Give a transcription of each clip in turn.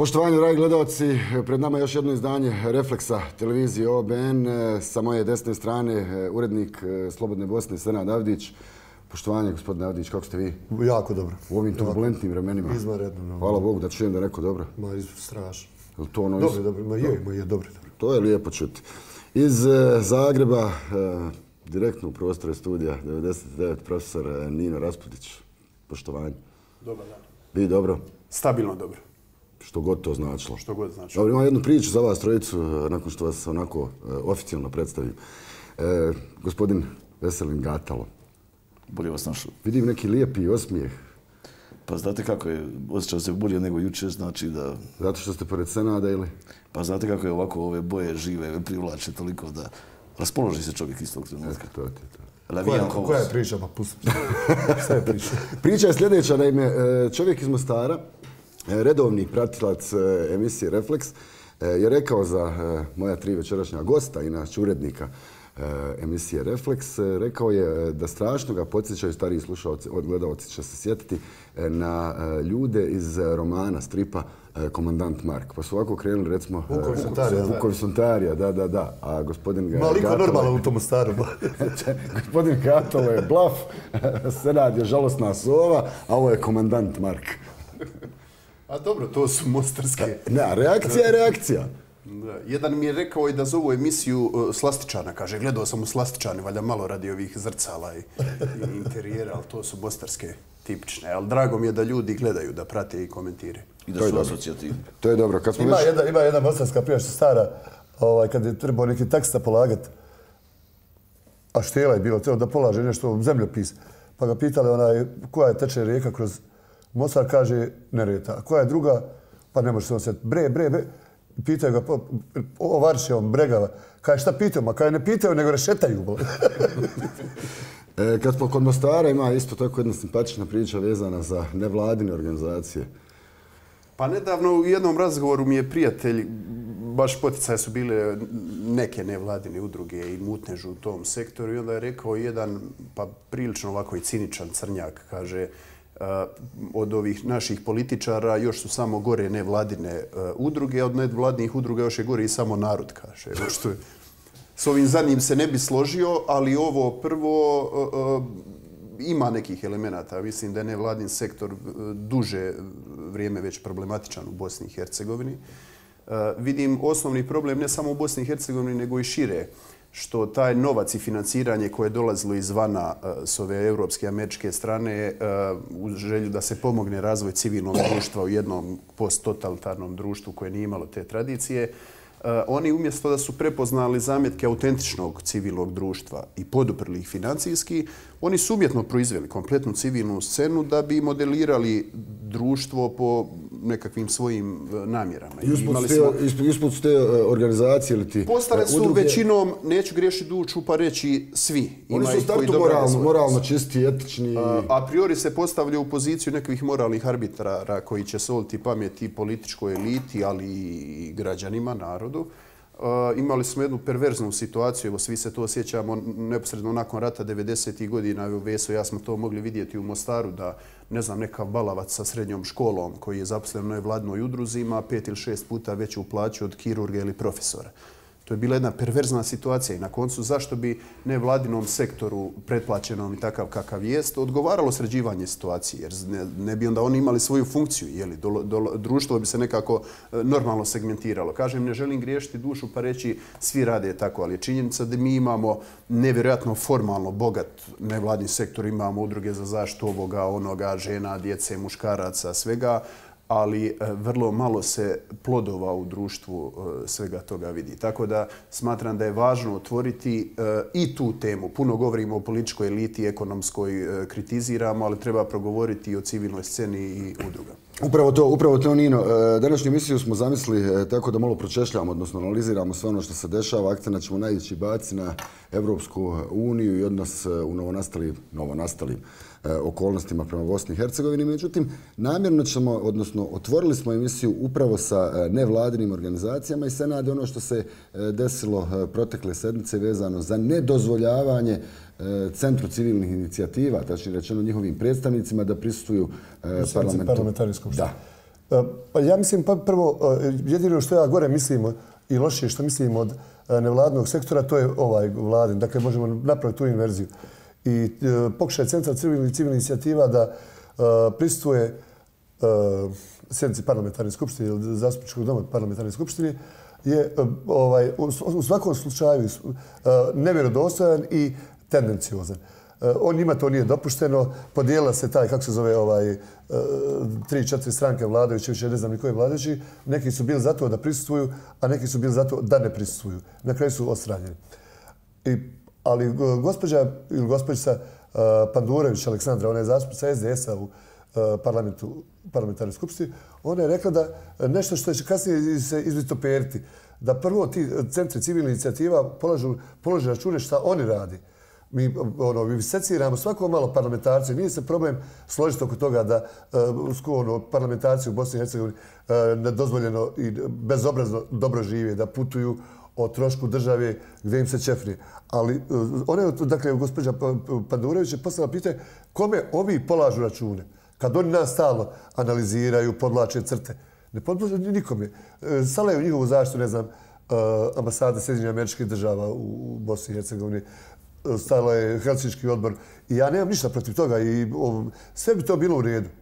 Poštovanje, dragi gledalci, pred nama je još jedno izdanje Refleksa televizije OBN. Sa moje desne strane urednik Slobodne Bosne, Senad Avdić. Poštovanje, gospodine Avdić, kako ste vi? Jako dobro. U ovim turbulentnim vremenima. Izvanredno. Hvala Bogu da čujem da je neko dobro. Ma, strašno. Dobro. Ma je, dobro. To je lijepo čuti. Iz Zagreba, direktno u prostore studija 99, profesor Nino Raspudić. Poštovanje. Dobar dan. Vi dobro? Stabilno dobro. Što god to značilo. Što god značilo. Dobro, imam jednu priču za vas trojicu, nakon što vas onako oficijalno predstavim. Gospodin Veselin Gatalo. Bolje vas našao. Vidim neki lijepi osmijeh. Pa znate kako je, osjećao se bolje nego jučer, znači da... Zato što ste pored Senada ili? Pa znate kako je ovako ove boje žive, privlače toliko da raspoloži se čovjek iz tog trenutka. To. Koja je priča? Pa pusti. Šta je priča? Priča je sljedeća, naime, čovjek iz Mostara, redovni pratilac emisije Refleks, je rekao za moja tri večerašnja gosta, inače urednika emisije Refleks, rekao je da strašno ga podsjećaju, stariji slušalci, gledalci će se sjetiti, na ljude iz romana, stripa Komandant Mark. Pa su ovako krenuli, recimo... Vukovi Sontarija, da. A gospodin Gatalo... Maliko normalno u tom staru. Gospodin Gatalo je blaf, Senad je žalostna sova, a ovo je Komandant Mark. A dobro, to su mostarske... Ne, reakcija je reakcija. Da. Jedan mi je rekao i da za ovu emisiju Slastičana, kaže, gledao sam u Slastičane, valjda malo radi ovih zrcala i interijera, ali to su mostarske tipične. Ali drago mi je da ljudi gledaju, da prate i komentiraju. I da su asocijativni. To je dobro. Ima jedna mostarska prijašnja stara, kad je trebao neki tekst polagati, a štela je bilo, trebao da polaže nešto zemljopis, pa ga pitali koja je teče rijeka kroz Mostar, kaže Neretva. A koja je druga? Pa ne može se osjetiti. Bre. Pitaju ga, ovariše on Bregava. Kaže, šta pitaju? Ma kaže, ne pitaju, nego rešetaju. Kad smo kod Mostara, ima isto tako jedna simpatična priča vezana za nevladine organizacije. Pa nedavno u jednom razgovoru mi je prijatelj, baš poticaje su bile neke nevladine udruge i mutnežu u tom sektoru i onda je rekao jedan, pa prilično ovako i ciničan crnjak, kaže, od ovih naših političara još su samo gore nevladine udruge, od nevladinih udruga još je gore i samo narod, kaže. S ovim zadnjim se ne bi složio, ali ovo prvo ima nekih elemenata. Mislim da je nevladin sektor duže vrijeme već problematičan u Bosni i Hercegovini. Vidim osnovni problem ne samo u Bosni i Hercegovini, nego i šire, što taj novac i financiranje koje je dolazilo izvana s ove europske i američke strane u želju da se pomogne razvoj civilnog društva u jednom posttotalitarnom društvu koje nije imalo te tradicije, oni umjesto da su prepoznali zamjetke autentičnog civilnog društva i poduprli ih financijski, oni su umjetno proizveli kompletnu civilnu scenu da bi modelirali društvo po nekakvim svojim namjerama. Ispod te organizacije ili ti postale su većinom, neću griješiti dušu pa reći svi. Oni su u startu moralno čisti, etični. A priori se postavljaju u poziciju nekakvih moralnih arbitara koji će soliti pamet i političkoj eliti, ali i građanima, narodu. Imali smo jednu perverznu situaciju, evo svi se to osjećamo neposredno nakon rata 90. godina, evo Veso, ja smo to mogli vidjeti u Mostaru, da ne znam, nekav balavac sa srednjom školom koji je zaposlen u nevladinoj udruzi ima 5 ili 6 puta veću plaću od kirurga ili profesora. To je bila jedna perverzna situacija i na koncu zašto bi nevladinom sektoru pretplaćenom i takav kakav jest odgovaralo sređivanje situacije, jer ne bi onda oni imali svoju funkciju, društvo bi se nekako normalno segmentiralo. Kažem, ne želim griješiti dušu pa reći svi rade tako, ali je činjenica da mi imamo nevjerojatno formalno bogat nevladni sektor, imamo udruge za zaštitu ovoga, onoga, žena, djece, muškaraca, svega, ali vrlo malo se plodova u društvu svega toga vidi. Tako da smatram da je važno otvoriti i tu temu. Puno govorimo o političkoj eliti, ekonomskoj kritiziramo, ali treba progovoriti i o civilnoj sceni i udrugama. Upravo to, Nino. Današnju emisiju smo zamislili tako da malo pročešljamo, odnosno analiziramo sve ono što se dešava. Akcenat ćemo najveći baci na Evropsku uniju i odnos u novonastalim okolnostima prema Bosni i Hercegovini. Međutim, namjerno ćemo, odnosno otvorili smo emisiju upravo sa nevladinim organizacijama i Senad je ono što se desilo protekle sedmice vezano za nedozvoljavanje Centru civilnih inicijativa, tačnije rečeno njihovim predstavnicima da prisustvuju parlamentarnoj skupštini. Pa ja mislim, prvo, jedino što ja gore mislim i lošije što mislim od nevladnog sektora, to je ovaj vladin. Dakle, možemo napraviti tu inverziju. I pokušaj Centra civilnih inicijativa da prisustvuje sjednici parlamentarne skupštine ili zastupničkog doma parlamentarne skupštine je u svakom slučaju nevjerodostojan i tendenciozan. Njima to nije dopušteno. Podijelila se taj, kako se zove, 3-4 stranke vladajući, više ne znam ni koje vladajući. Neki su bili za to da prisustvuju, a neki su bili za to da ne prisustvuju. Na kraju su odstranjeni. Ali gospođa ili gospođica Pandurević Aleksandra, ona je zastupnica SDS-a u parlamentarnoj skupštini, ona je rekla da nešto što će kasnije se izvitoperiti, da prvo ti centri civilnih inicijativa polože račune šta oni radi. Mi seciramo svako malo parlamentarce. Nije se problem složiti oko toga da parlamentarci u Bosni i Hercegovini nedozvoljeno i bezobrazno dobro žive, da putuju o trošku države gdje im se čefne. Ali dakle, gospođa Pandurević je postavila pitanje kome ovi polažu račune. Kad oni nas stalno analiziraju, podlače crte. Ne podlače nikome. Stavljaju njihovu zaštitu, ne znam, ambasade Sjedinjenih Američkih Država u Bosni i Hercegovini. Stavila je Helsinški odbor. I ja nemam ništa protiv toga. I sve bi to bilo u redu.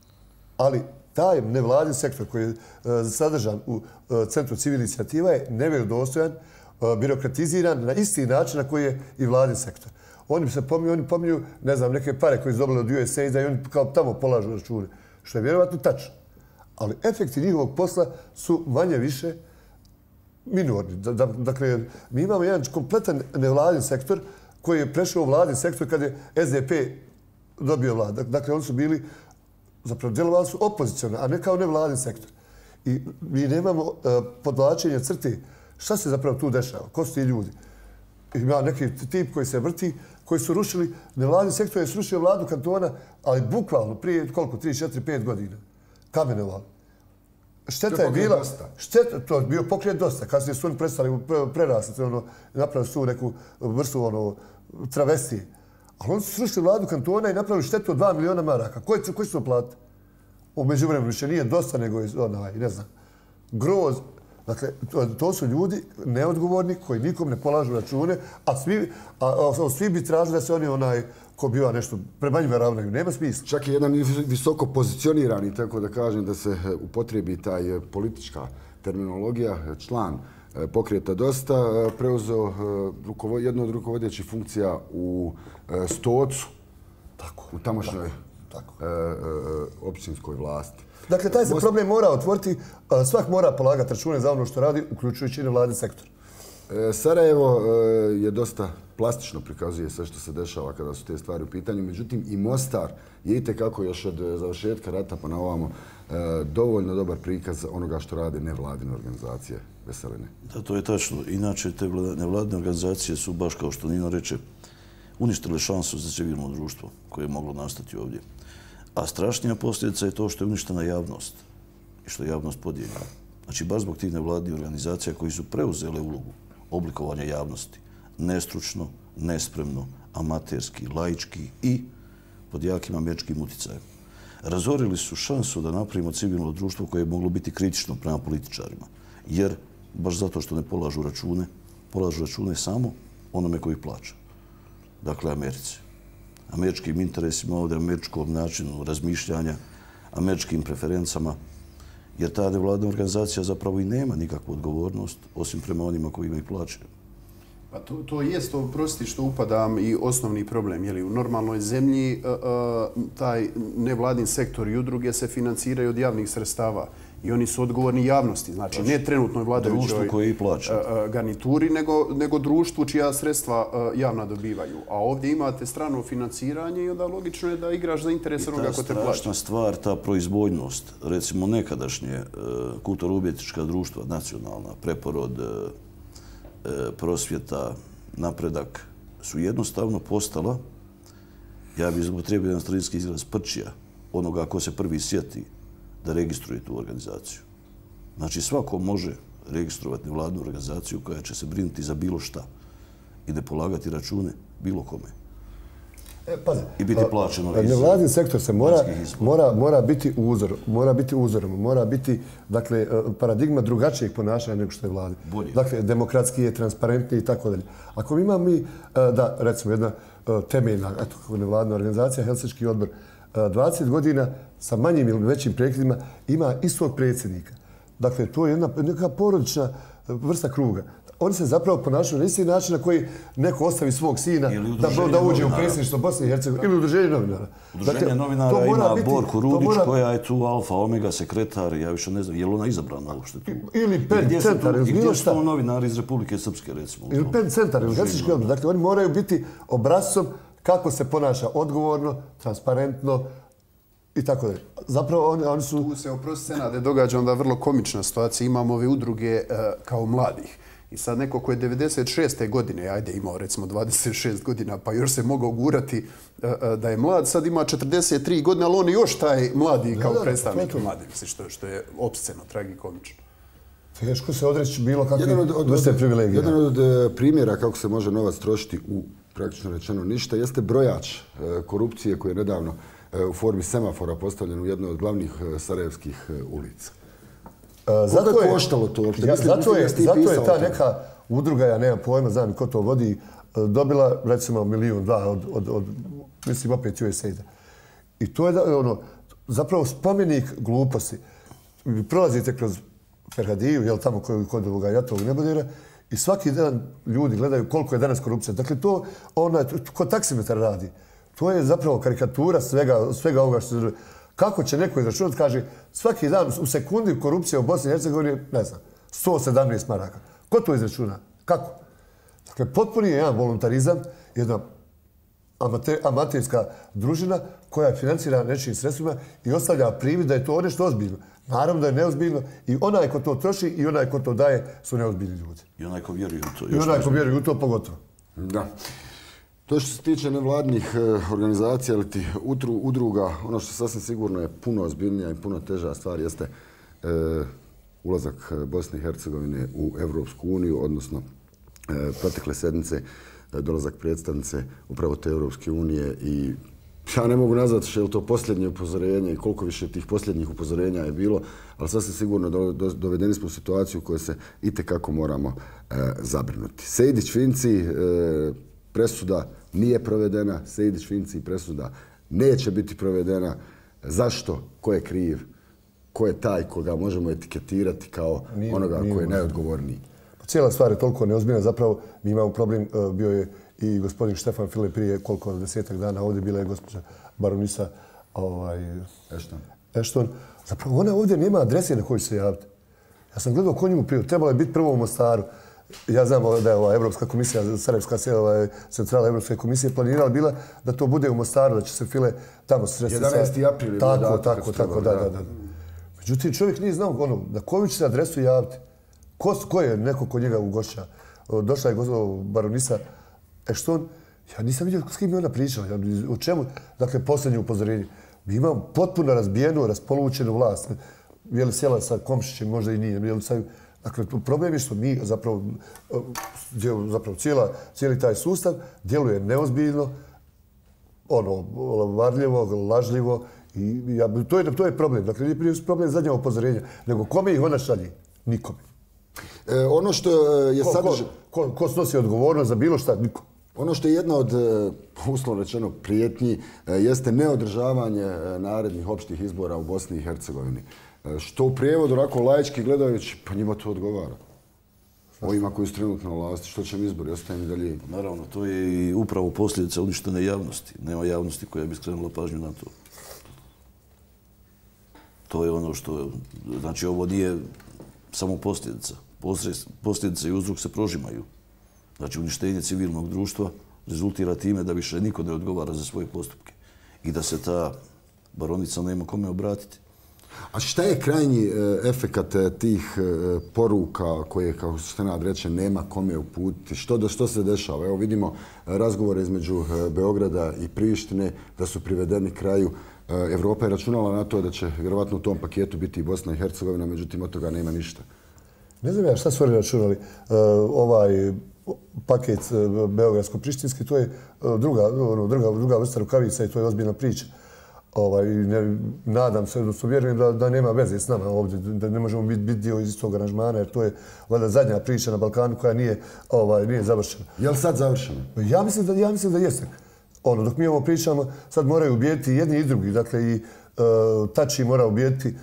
Ali taj nevladin sektor koji je sadržan u Centru civilnih inicijativa je nevjerodostojan, birokratiziran na isti način na koji je i vladin sektor. Oni pominju, ne znam, neke pare koje su dobili od USAID-a i oni kao tamo polažu račune. Što je vjerovatno tačno. Ali efekti njihovog posla su manje više minorni. Dakle, mi imamo jedan kompletan nevladin sektor koji je prešao u vladin sektor kad je SDP dobio vladu. Dakle, oni su bili, zapravo djelovali su opozicionalno, a ne kao nevladin sektor. I mi nemamo podvlačenje crte. Šta se zapravo tu dešava? Ko su ti ljudi? Ima neki tip koji se vrti, koji su rušili, nevladin sektor je srušio vladu kantona, ali bukvalno prije koliko, 3, 4, 5 godina. Kamenovali. Šteta je bila... To je bio pokret dosta. Kasnije su oni prestali prerasti, napravili su neku vrstu travestije. Ali oni su srušili vladu kantona i napravili štetu od 2 miliona maraka. Koji su platili? U međuvremenu više nije dosta, nego je, ne znam, groz. Dakle, to su ljudi neodgovorni koji nikom ne polažu račune, a svi bi tražili da se oni ko biva nešto prema njima ravnaju. Nema smisla. Čak je jedan visoko pozicionirani, tako da kažem, da se upotrebi taj politička terminologija, član pokreta Dosta, preuzeo jednu od rukovodećih funkcija u Stocu, u tamošnjoj općinskoj vlasti. Dakle, taj se problem mora otvoriti, svak mora polagati račune za ono što radi, uključujući i nevladin sektor. Sarajevo je dosta plastično prikazuje sve što se dešava kada su te stvari u pitanju. Međutim, i Mostar je itekako još od završetka rata pa na ovamo dovoljno dobar prikaz onoga što rade nevladine organizacije. Veseline. Da, to je tačno. Inače, te nevladine organizacije su, baš kao što Nino reče, uništile šansu za civilno društvo koje je moglo nastati ovdje. A strašnija posljedica je to što je uništena javnost i što je javnost podijeljena. Znači, baš zbog tih nevladnih organizacija koji su preuzele ulogu oblikovanja javnosti, nestručno, nespremno, amaterski, laički i pod jakim američkim uticajem. Razorili su šansu da napravimo civilno društvo koje je moglo biti kritično prema političarima. Jer, baš zato što ne polažu račune samo onome koji plaća. Dakle, Americi. Američkim interesima ovdje, američkom načinu razmišljanja, američkim preferencama, jer ta nevladna organizacija zapravo i nema nikakvu odgovornost, osim prema onima koji ih plaćaju. Pa to jest, oprosti što upadam, i osnovni problem. U normalnoj zemlji taj nevladin sektor i udruge se financiraju od javnih sredstava i oni su odgovorni javnosti. Znači, ne trenutnoj vladajućoj garnituri, nego društvu čija sredstva javna dobivaju. A ovdje imate strano financiranje i onda logično je da igraš za interes onoga ko te plaća. Ta strašna stvar, ta proizvoljnost, recimo nekadašnje kulturno-umjetnička društva, nacionalna, Preporod, Prosvjeta, Napredak, su jednostavno postala, ja bih upotrijebio jedan starinski izraz, prčija onoga ko se prvi sjeti da registruje tu organizaciju. Znači, svako može registrovati nevladnu organizaciju koja će se brinuti za bilo šta i ne polagati račune bilo kome. Pazi, i biti plaćeno. Nevladin sektor se mora biti uzor, mora biti uzorom, mora biti dakle, paradigma drugačijeg ponašanja nego što je vlada. Dakle, demokratski je, transparentniji i tako dalje. Ako imamo mi, da, recimo jedna temeljna, eto, nevladna organizacija, Helsinški odbor, 20 godina sa manjim ili većim prekidima ima istog predsjednika. Dakle, to je neka porodična vrsta kruga. Oni se zapravo ponašaju na isti način na koji neko ostavi svog sina da uđe u predsjedništvo Bosne i Hercegovine ili udruženje novinara. Udruženje novinara ima Borku Rudić koja je tu alfa, omega sekretar, ja više ne znam, je li ona izabrana uopšte tu? Ili PEN centar, ili bilo šta. Gdje su novinari iz Republike Srpske, recimo? Ili PEN centar, ili Helsinški odbor. Dakle, oni moraju biti obrazcom kako se ponaša odgovorno, transparentno i tako dalje. Zapravo oni su... Tu se, oprosti Senade, događa onda vrlo komična situacija. Imamo ove udruge kao mladih. I sad neko ko je 96. godine, ajde imao recimo 26 godina, pa još se mogao gurati da je mlad, sad ima 43 godine, ali on je još taj mladi kao predstavnik mladi, mislim, što je opsceno, tragikomično. Teško se odreći bilo kakve vrste privilegije. Jedan od primjera kako se može novac trošiti u praktično rečeno ništa jeste brojač korupcije koji je nedavno u formi semafora postavljen u jednoj od glavnih sarajevskih ulica. Zato je koštalo to uopšte? Zato je ta neka udruga, ja nemam pojma, znam ko to vodi, dobila recimo 1,2 milijuna od mislim opet USAID-a. I to je zapravo spomenik gluposti. Prolazite kroz Ferhadiju, jel tamo kod ovoga Jatovog Nebodera, i svaki dan ljudi gledaju koliko je danas korupcija. Dakle, to kod taksimetar radi. To je zapravo karikatura svega ovoga što se zove. Kako će neko izračunati, kaže, svaki dan u sekundi korupcija u Bosni i Hercegovini, ne znam, 117 maraka. Ko to izračuna? Kako? Dakle, potpuni je jedan voluntarizam, jedna amaterska družina koja financira nečijim sredstvima i ostavlja privid da je to nešto ozbiljno. Naravno da je neozbiljno i onaj ko to troši i onaj ko to daje su neozbiljni ljudi. I onaj ko vjeruje u to. I onaj ko vjeruje u to pogotovo. Da. To što se tiče nevladnih organizacija ili ti udruga, ono što sasvim sigurno je puno ozbiljnija i puno teža stvar jeste ulazak Bosne i Hercegovine u Evropsku uniju, odnosno protekle sedmice dolazak predstavnice upravo te Evropske unije i ja ne mogu nazvati što je to posljednje upozorenje i koliko više tih posljednjih upozorenja je bilo, ali sasvim sigurno dovedeni smo u situaciju u kojoj se itekako moramo zabrinuti. Sejdić-Finci, presuda nije provedena, Sejdić-Finci presuda neće biti provedena. Zašto? Ko je kriv? Ko je taj koga možemo etiketirati kao onoga koji je najodgovorniji? Cijela stvar je toliko neozbiljna. Zapravo mi imamo problem, bio je i gospodin Štefan File prije koliko 10 dana, ovdje bila je gospođa baronisa Ashton. Zapravo ona ovdje nema adrese na koju se javiti. Ja sam gledao ko njemu prije, trebalo je biti prvo u Mostaru. Ja znam da je ova Evropska komisija, Sarajevska centrala Evropske komisije planirala bila da to bude u Mostaru, da će se File tamo sresti. 11. april. Tako, da. Međutim, čovjek nije znao na koju će se adresu javiti. Ko je neko ko njega ugošća? Došla je baronisa Ashton. Ja nisam vidio s kim je ona pričala. O čemu? Dakle, posljednje upozorenje. Mi imamo potpuno razbijenu, raspolučenu vlast. Je li sjela sa Komšićem, možda i nije. Dakle, problem je što mi zapravo cijeli taj sustav djeluje neozbiljno, varljivo, lažljivo. I to je problem. Dakle, nije problem zadnja upozorenja, nego kome ih ona šalje? Nikome. Ono što je sadržaj... Ko snosi odgovornost za bilo šta? Niko. Ono što je jedna od, uslovno rečeno, prijetnji jeste neodržavanje narednih opštih izbora u Bosni i Hercegovini. Što u prijevodu, onako laički gledajući, pa njima to odgovara. Ovima koji su trenutno na vlasti, što će im izbori, ostaje i dalje. Naravno, to je i upravo posljedica uništene javnosti. Nema javnosti koja bi skrenula pažnju na to. To je ono što, znači ovo nije samo posljedica. Posljedice i uzrok se prožimaju. Znači, uništenje civilnog društva rezultira time da više niko ne odgovara za svoje postupke i da se ta baronica nema kome obratiti. A šta je krajnji efekat tih poruka koje, kao što ste nadreće, nema kome uputiti? Što se dešava? Evo vidimo razgovore između Beograda i Prištine da su privedeni kraju. Evropa je računala na to da će vjerovatno u tom paketu biti i Bosna i Hercegovina, međutim od toga nema ništa. Ne znam ja šta su oni računali. paket beogradsko-prištinski, to je druga vrsta rukavica i to je ozbiljna priča. Nadam se, odnosno vjerujem da nema veze s nama ovdje, da ne možemo biti dio iz istog aranžmana, jer to je valjda zadnja priča na Balkanu koja nije završena. Je li sad završeno? Ja mislim da jeste. Dok mi ovo pričamo, sad moraju ubijediti jedni i drugi. Dakle, i Tači mora ubijediti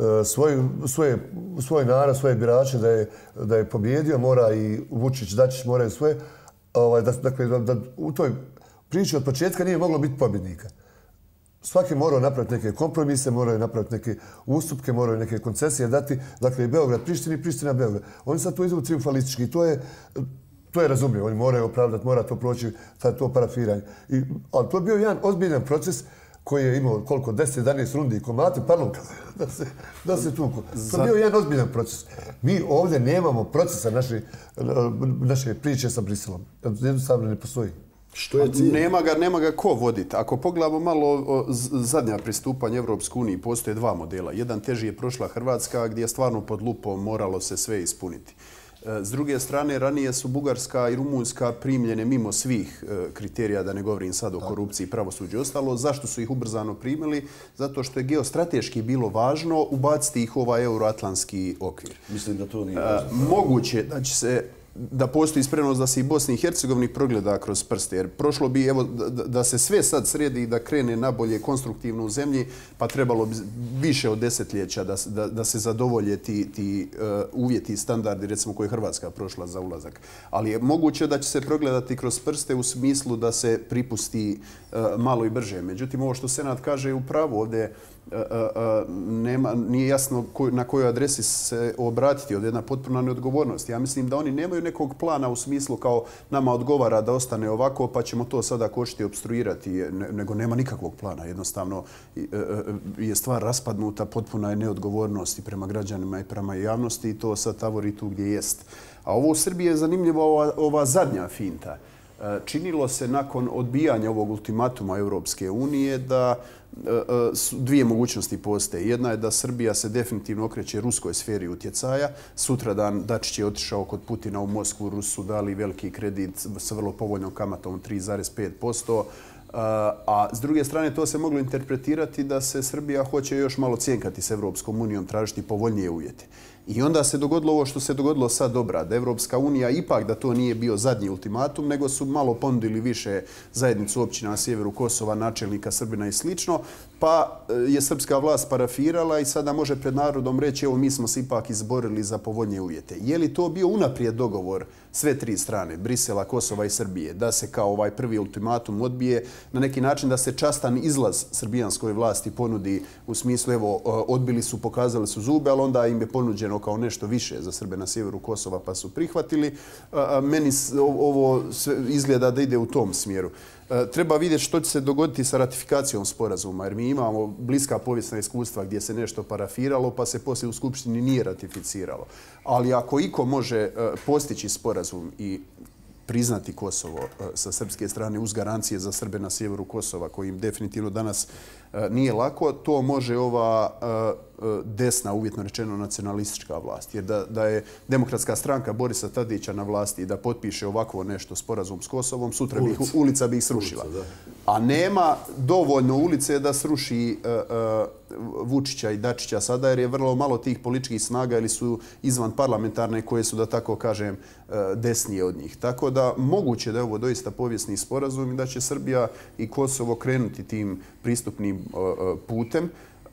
svoj narod, svoje birače da je pobjedio, mora i Vučić, Dačić moraju svoje. Dakle, da u toj priči od početka nije moglo biti pobjednika. Svaki morao napraviti neke kompromise, moraju napraviti neke ustupke, moraju neke koncesije dati. Dakle, i Beograd Prištini, Priština Beograd. Oni sad to izvuku triumfalistički. To je razumljivo. Oni moraju opravdati, mora to proći, to parafiranje. Ali to je bio jedan ozbiljan proces koji je imao koliko, 10-11 rundi i komate, pardon, da se tuku. To je bio jedan ozbiljan proces. Mi ovdje nemamo procesa naše priče sa Briselom. Jednostavno ne postoji. Što je cilj? Nema ga ko voditi. Ako pogledamo malo zadnja pristupanja Evropskoj uniji, postoje dva modela. Jedan teži je prošla Hrvatska gdje je stvarno pod lupom moralo se sve ispuniti. S druge strane, ranije su Bugarska i Rumunjska primljene mimo svih kriterija, da ne govorim sad o korupciji, pravosuđu i ostalo. Zašto su ih ubrzano primili? Zato što je geostrateški bilo važno ubaciti ih u ovaj euroatlantski okvir. Mislim da to nije važno. Moguće da postoji spremnost da se i Bosni i Hercegovini progleda kroz prste. Jer prošlo bi, evo, da se sve sad sredi i da krene nabolje konstruktivno u zemlji, pa trebalo bi više od desetljeća da se zadovolje ti uvjeti i standardi, recimo, koje je Hrvatska prošla za ulazak. Ali je moguće da će se progledati kroz prste u smislu da se pripusti malo i brže. Međutim, ovo što Senat kaže je upravo ovdje. Nije jasno na kojoj adresi se obratiti, od jedna potpuna neodgovornost. Ja mislim da oni nemaju nekog plana u smislu kao nama odgovara da ostane ovako pa ćemo to sada kočiti i opstruirati, nego nema nikakvog plana. Jednostavno je stvar raspadnuta, potpuna je neodgovornost i prema građanima i prema javnosti i to sad tavori tu gdje jest. A ovo u Srbiji je zanimljivo ova zadnja finta. Činilo se nakon odbijanja ovog ultimatuma Europske unije da dvije mogućnosti postoje. Jedna je da Srbija se definitivno okreće ruskoj sferi utjecaja. Sutradan Dačić je otišao kod Putina u Moskvu, Rusu dali veliki kredit sa vrlo povoljnom kamatom 3,5%. A s druge strane to se moglo interpretirati da se Srbija hoće još malo cjenkati s Evropskom unijom, tražiti povoljnije uvjete. I onda se dogodilo ovo što se dogodilo sad dobra, da Evropska unija ipak da to nije bio zadnji ultimatum, nego su malo ponudili više zajednicu općina na sjeveru Kosova, načelnika Srbina i slično, pa je srpska vlast parafirala i sada može pred narodom reći evo mi smo se ipak izborili za povoljnije uvjete. Je li to bio unaprijed dogovor sve tri strane, Brisela, Kosova i Srbije, da se kao ovaj prvi ultimatum odbije, na neki način da se častan izlaz srbijanskoj vlasti ponudi u smislu evo odbili su, pokazali su zube, ali onda im je ponuđeno kao nešto više za Srbe na sjeveru Kosova pa su prihvatili. Meni ovo izgleda da ide u tom smjeru. Treba vidjeti što će se dogoditi sa ratifikacijom sporazuma, jer mi imamo bliska povijesna iskustva gdje se nešto parafiralo pa se poslije u Skupštini nije ratificiralo. Ali ako iko može postići sporazum i priznati Kosovo sa srpske strane uz garancije za Srbe na sjeveru Kosova, koji im definitivno danas nije lako, to može ova desna, uvjetno rečeno, nacionalistička vlast. Jer da je Demokratska stranka Borisa Tadića na vlasti i da potpiše ovakvo nešto sporazum s Kosovom, sutra ulica bi ih srušila. A nema dovoljno ulice da sruši Vučića i Dačića sada, jer je vrlo malo tih političkih snaga ili su izvan parlamentarne koje su, da tako kažem, desnije od njih. Tako da moguće da je ovo doista povijesni sporazum i da će Srbija i Kosovo krenuti tim pristupnim putem.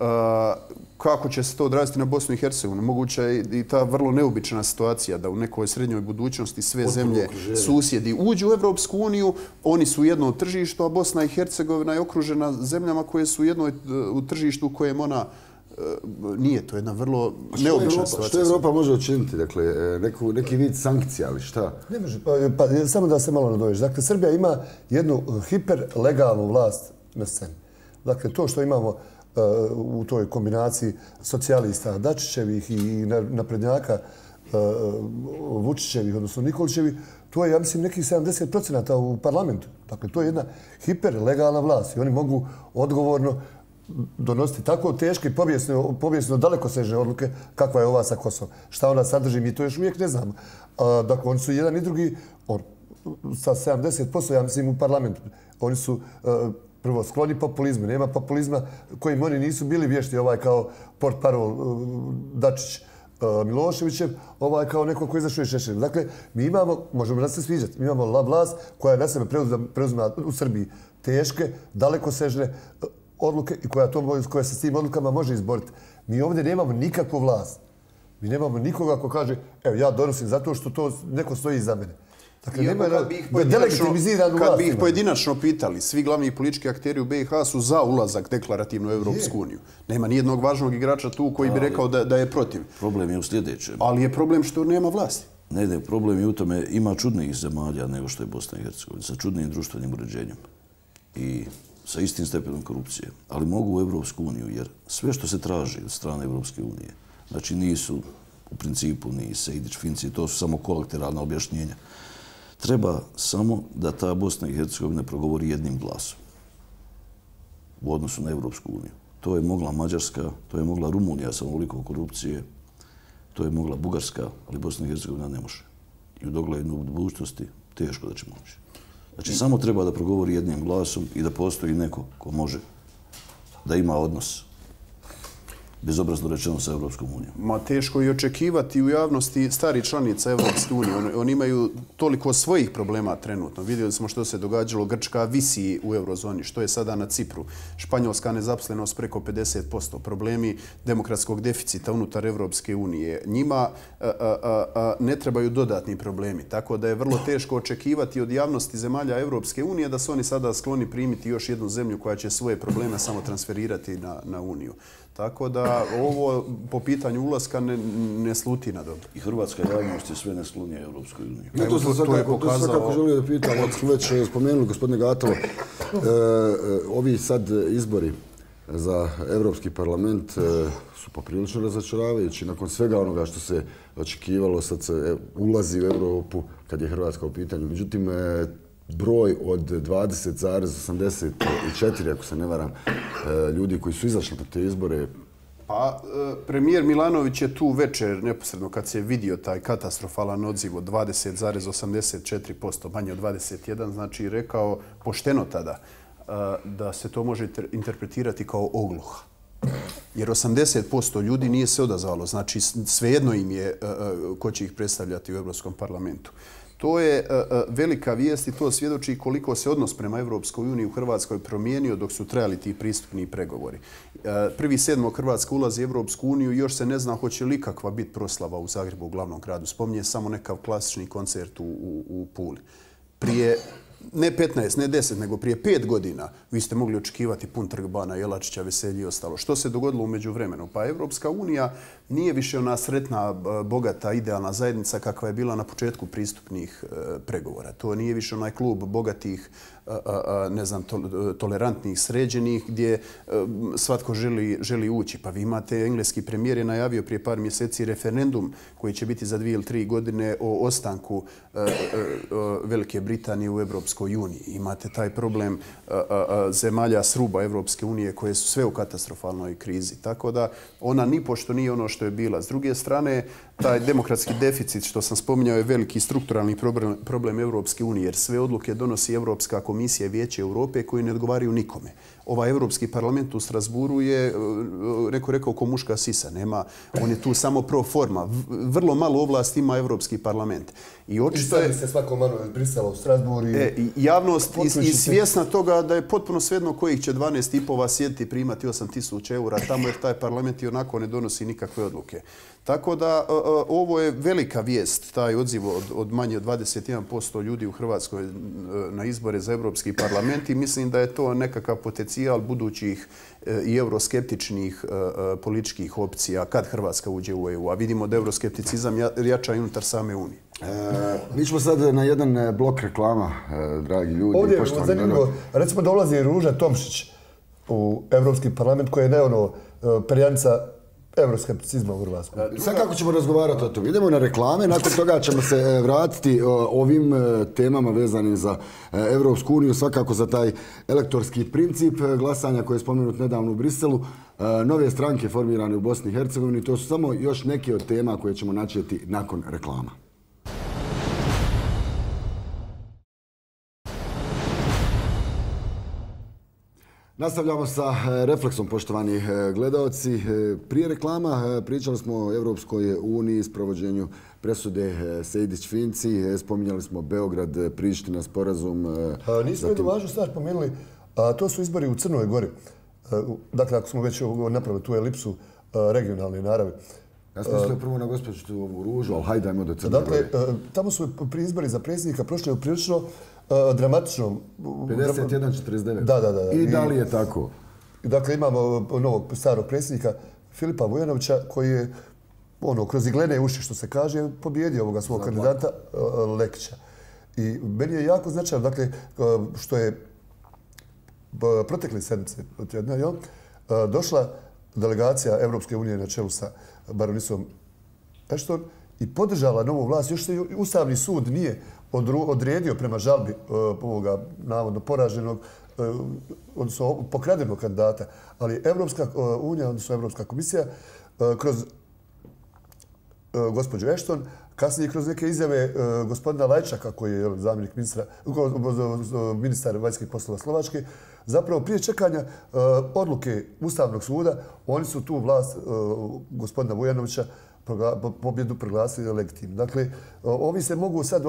Kako će se to odraziti na Bosnu i Hercegovinu? Moguća je i ta vrlo neobična situacija da u nekoj srednjoj budućnosti sve zemlje susjedi uđu u Evropsku uniju, oni su u jednom tržištu, a Bosna i Hercegovina je okružena zemljama koje su u tržištu u kojem ona nije. To je jedna vrlo neobična situacija. Što Evropa može učiniti? Dakle, neki vid sankcija, ali šta? Ne može. Samo da se malo nadovežeš. Dakle, Srbija ima jednu hiperlegalnu vlast na sceni. Dakle, to što imamo u toj kombinaciji socijalista Dačićevih i naprednjaka Vučićevih, odnosno Nikolićevih, to je, ja mislim, nekih 70% u parlamentu. Dakle, to je jedna hiperlegalna vlast i oni mogu odgovorno donositi tako teške i povijesno dalekosežne odluke kakva je ova sa Kosovom. Šta ona sadrži, mi to još uvijek ne znamo. Dakle, oni su jedan i drugi sa 70%, ja mislim, u parlamentu. Oni su prvo skloni populizmu. Nema populizma kojim oni nisu bili vješti, kao portparol Dačić Miloševićev, kao neko koji izašao iz Šešelja. Dakle, mi imamo, možemo nas se sviđati, mi imamo vlast koja na sebe preuzima u Srbiji teške, dalekosežne odluke i koja se s tim odlukama može izboriti. Mi ovdje nemamo nikakvu vlast. Mi nemamo nikoga ko kaže, evo, ja donosim zato što to neko stoji iza mene. Dakle, kad bi ih pojedinačno pitali, svi glavni politički akteri u BiH su za ulazak deklarativno u Europsku uniju. Nema nijednog važnog igrača tu koji bi rekao da je protiv. Problem je u sljedećem. Ali je problem što nema vlasti. Ne, problem je u tome, ima čudnijih zemalja nego što je Bosna i Hercegovina, sa čudnim društvenim uređenjem i sa istim stepenom korupcije. Ali mogu u Europsku uniju, jer sve što se traži od strane Europske unije, znači nisu u principu ni Sejdić, Finci, to su samo kolateralna objašnjenja. Treba samo da ta Bosna i Hercegovina progovori jednim glasom u odnosu na Europsku uniju. To je mogla Mađarska, to je mogla Rumunija sa ovoliko korupcije, to je mogla Bugarska, ali Bosna i Hercegovina ne može. I u doglednoj budućnosti teško da će moći. Znači, samo treba da progovori jednim glasom i da postoji neko ko može da ima odnos, bezobrazno rečeno, sa Europskom unijom. Ma teško i očekivati u javnosti stari članica Europske unije. Oni imaju toliko svojih problema trenutno. Vidjeli smo što se događalo. Grčka visi u eurozoni. Što je sada na Cipru? Španjolska nezaposlenost preko 50%. Problemi demokratskog deficita unutar Europske unije. Njima ne trebaju dodatni problemi. Tako da je vrlo teško očekivati od javnosti zemalja Europske unije da su oni sada skloni primiti još jednu zemlju koja će svoje probleme samo transferirati na Uniju. Tako da ovo po pitanju ulaska ne sluti na dobro. I hrvatska javnost je sve nesklonija Europskoj uniji. To sam svakako želio da pitam, od smo već spomenuli, gospodine Gatalo, ovi sad izbori za Europski parlament su poprilično razočaravajući. Nakon svega onoga što se očekivalo, sad se ulazi u Europu kad je Hrvatska u pitanju. Međutim, broj od 20,84, ako se ne varam, ljudi koji su izašli na te izbore. Pa, premijer Milanović je tu večer, neposredno kad se vidio taj katastrofalan odziv od 20,84%, manje od 21, znači rekao pošteno tada da se to može interpretirati kao ogluha. Jer 80% ljudi nije se odazvalo, znači svejedno im je ko će ih predstavljati u Europskom parlamentu. To je velika vijest i to svjedoči koliko se odnos prema Europskoj uniji u Hrvatskoj promijenio dok su trajali ti pristupni pregovori. 1.7. Hrvatska ulazi u Europsku uniju i još se ne zna hoće li kakva biti proslava u Zagrebu, u glavnom gradu. Spominje samo nekav klasični koncert u Puli. Prije ne 15, ne 10, nego prije 5 godina vi ste mogli očekivati pun trg Bana Jelačića, veselje i ostalo. Što se dogodilo u međuvremenu? Pa Evropska unija nije više ona sretna, bogata, idealna zajednica kakva je bila na početku pristupnih pregovora. To nije više onaj klub bogatih, ne znam, tolerantnih, sređenih, gdje svatko želi ući. Pa vi imate, engleski premijer je najavio prije par mjeseci referendum koji će biti za 2 ili 3 godine o ostanku Velike Britanije u Evropskoj uniji. Imate taj problem zemalja sruba Evropske unije koje su sve u katastrofalnoj krizi. Tako da ona nipošto nije ono što je bila. S druge strane, taj demokratski deficit što sam spominjao je veliki strukturalni problem Evropske unije jer sve odluke donosi Evropska komisija i Vijeće Europe koji ne odgovaraju nikome. Ovaj Europski parlament u Strasburu je, neko rekao, ko muška sisa. Nema, on je tu samo pro forma. Vrlo malo ovlasti ima Europski parlament. I očito se svako malo iz Brisela u Strasburu. Javnost i svjesna toga da je potpuno svejedno kojih će 12 tipova sjediti i primati 8.000 eura tamo jer taj parlament i onako ne donosi nikakve odluke. Tako da ovo je velika vijest, taj odziv od manje od 21% ljudi u Hrvatskoj na izbore za Europski parlament i mislim da je to nekakav potencijal budućih i euroskeptičnih političkih opcija kad Hrvatska uđe u EU. A vidimo da euroskepticizam jača i unutar same Unije. Mi ćemo sad na jedan blok reklama, dragi ljudi. Ovdje je zanimljivo, recimo da ulazi Ruža Tomšić u Europski parlament koja je perjanica euroskepticizma u Hrvatskoj. Sad kako ćemo razgovarati o tom? Idemo na reklame, nakon toga ćemo se vratiti ovim temama vezanim za Evropsku uniju, svakako za taj elektorski princip glasanja koji je spomenut nedavno u Briselu, nove stranke formirane u Bosni i Hercegovini. To su samo još neke od tema koje ćemo načeti nakon reklama. Nastavljamo sa Refleksom, poštovani gledaoci. Prije reklama pričali smo o Evropskoj uniji, sprovođenju presude Sejdić-Finci, spominjali smo Beograd, Priština, sporazum. Nismo jednu važnu stvar pomenuli, a to su izbori u Crnoj Gori. Dakle, ako smo već napravili tu elipsu regionalne naravi. Ja sam mislio prvo na gospođu ovu Ružu, ali hajdajmo do Crne Gore. Dakle, tamo su pri izbori za predsjednika prošli u prilično dramatičnom... 51-49. Da. I da li je tako? Dakle, imamo novog starog predsjednika Filipa Vujanovića koji je kroz iglene uši, što se kaže, pobjedio ovoga svog kandidata Lekića. I meni je jako značajno, dakle, što je protekle sedmice došla delegacija Evropske unije na čelu sa baronisom Ashton i podržala novu vlast. Još se Ustavni sud nije odredio prema žalbi ovoga navodno poraženog, odnosno pokradenog kandidata, ali Evropska unija, odnosno Evropska komisija, kroz gospođu Ashton, kasnije kroz neke izjave gospodina Lajčaka, koji je zamjenik ministar vanjskih poslova Slovačke, zapravo prije čekanja odluke Ustavnog suda, oni su tu vlast gospodina Vujanovića pobjedu proglasili legitimno. Dakle, ovi se mogu sad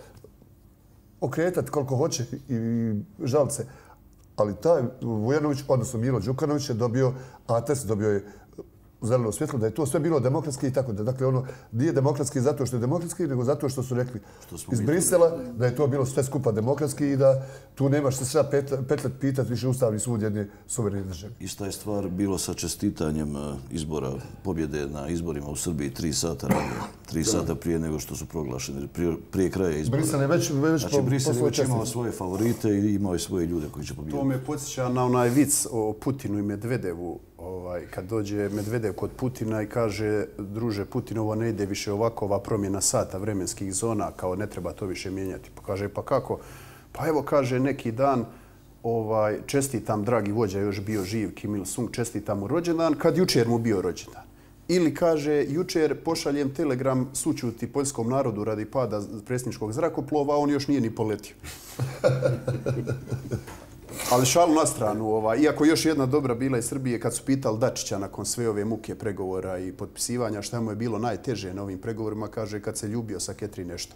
okretati koliko hoće i žaliti se, ali taj Vujanović, odnosno Milo Đukanović je dobio atest, dobio je zeleno svjetlo, da je to sve bilo demokratski i tako da. Dakle, nije demokratski zato što je demokratski, nego zato što su rekli iz Brisela da je to bilo sve skupa demokratski i da tu nemaš se sve petlet pitati više Ustavni sud jedne suverene države. Ista je stvar bilo sa čestitanjem izbora, pobjede na izborima u Srbiji 3 sata ranije, 3 sata prije nego što su proglašeni, prije kraja izbora. Brisel je već znači, Brisel je već imao svoje favorite i imao i svoje ljude koji će pobjediti. To me podsjeća na onaj vic o Putinu i Medvedevu. Kad dođe Medvedev kod Putina i kaže, druže Putin, ovo ne ide više ovako, ova promjena sata vremenskih zona, kao ne treba to više mijenjati. Pa kaže, pa kako? Pa evo, kaže, neki dan čestitam, dragi vođa, još bio živ Kim Il-sung, čestitam mu rođendan, kad jučer mu bio rođendan. Ili kaže, jučer pošaljem telegram sućuti poljskom narodu radi pada predsjedničkog zrakoplova, on još nije ni poletio. Ali šalu na stranu, iako još jedna dobra bila iz Srbije, kad su pitali Dačića nakon sve ove muke pregovora i potpisivanja, šta mu je bilo najteže na ovim pregovorima, kaže kad se ljubio sa Catherine Ashton.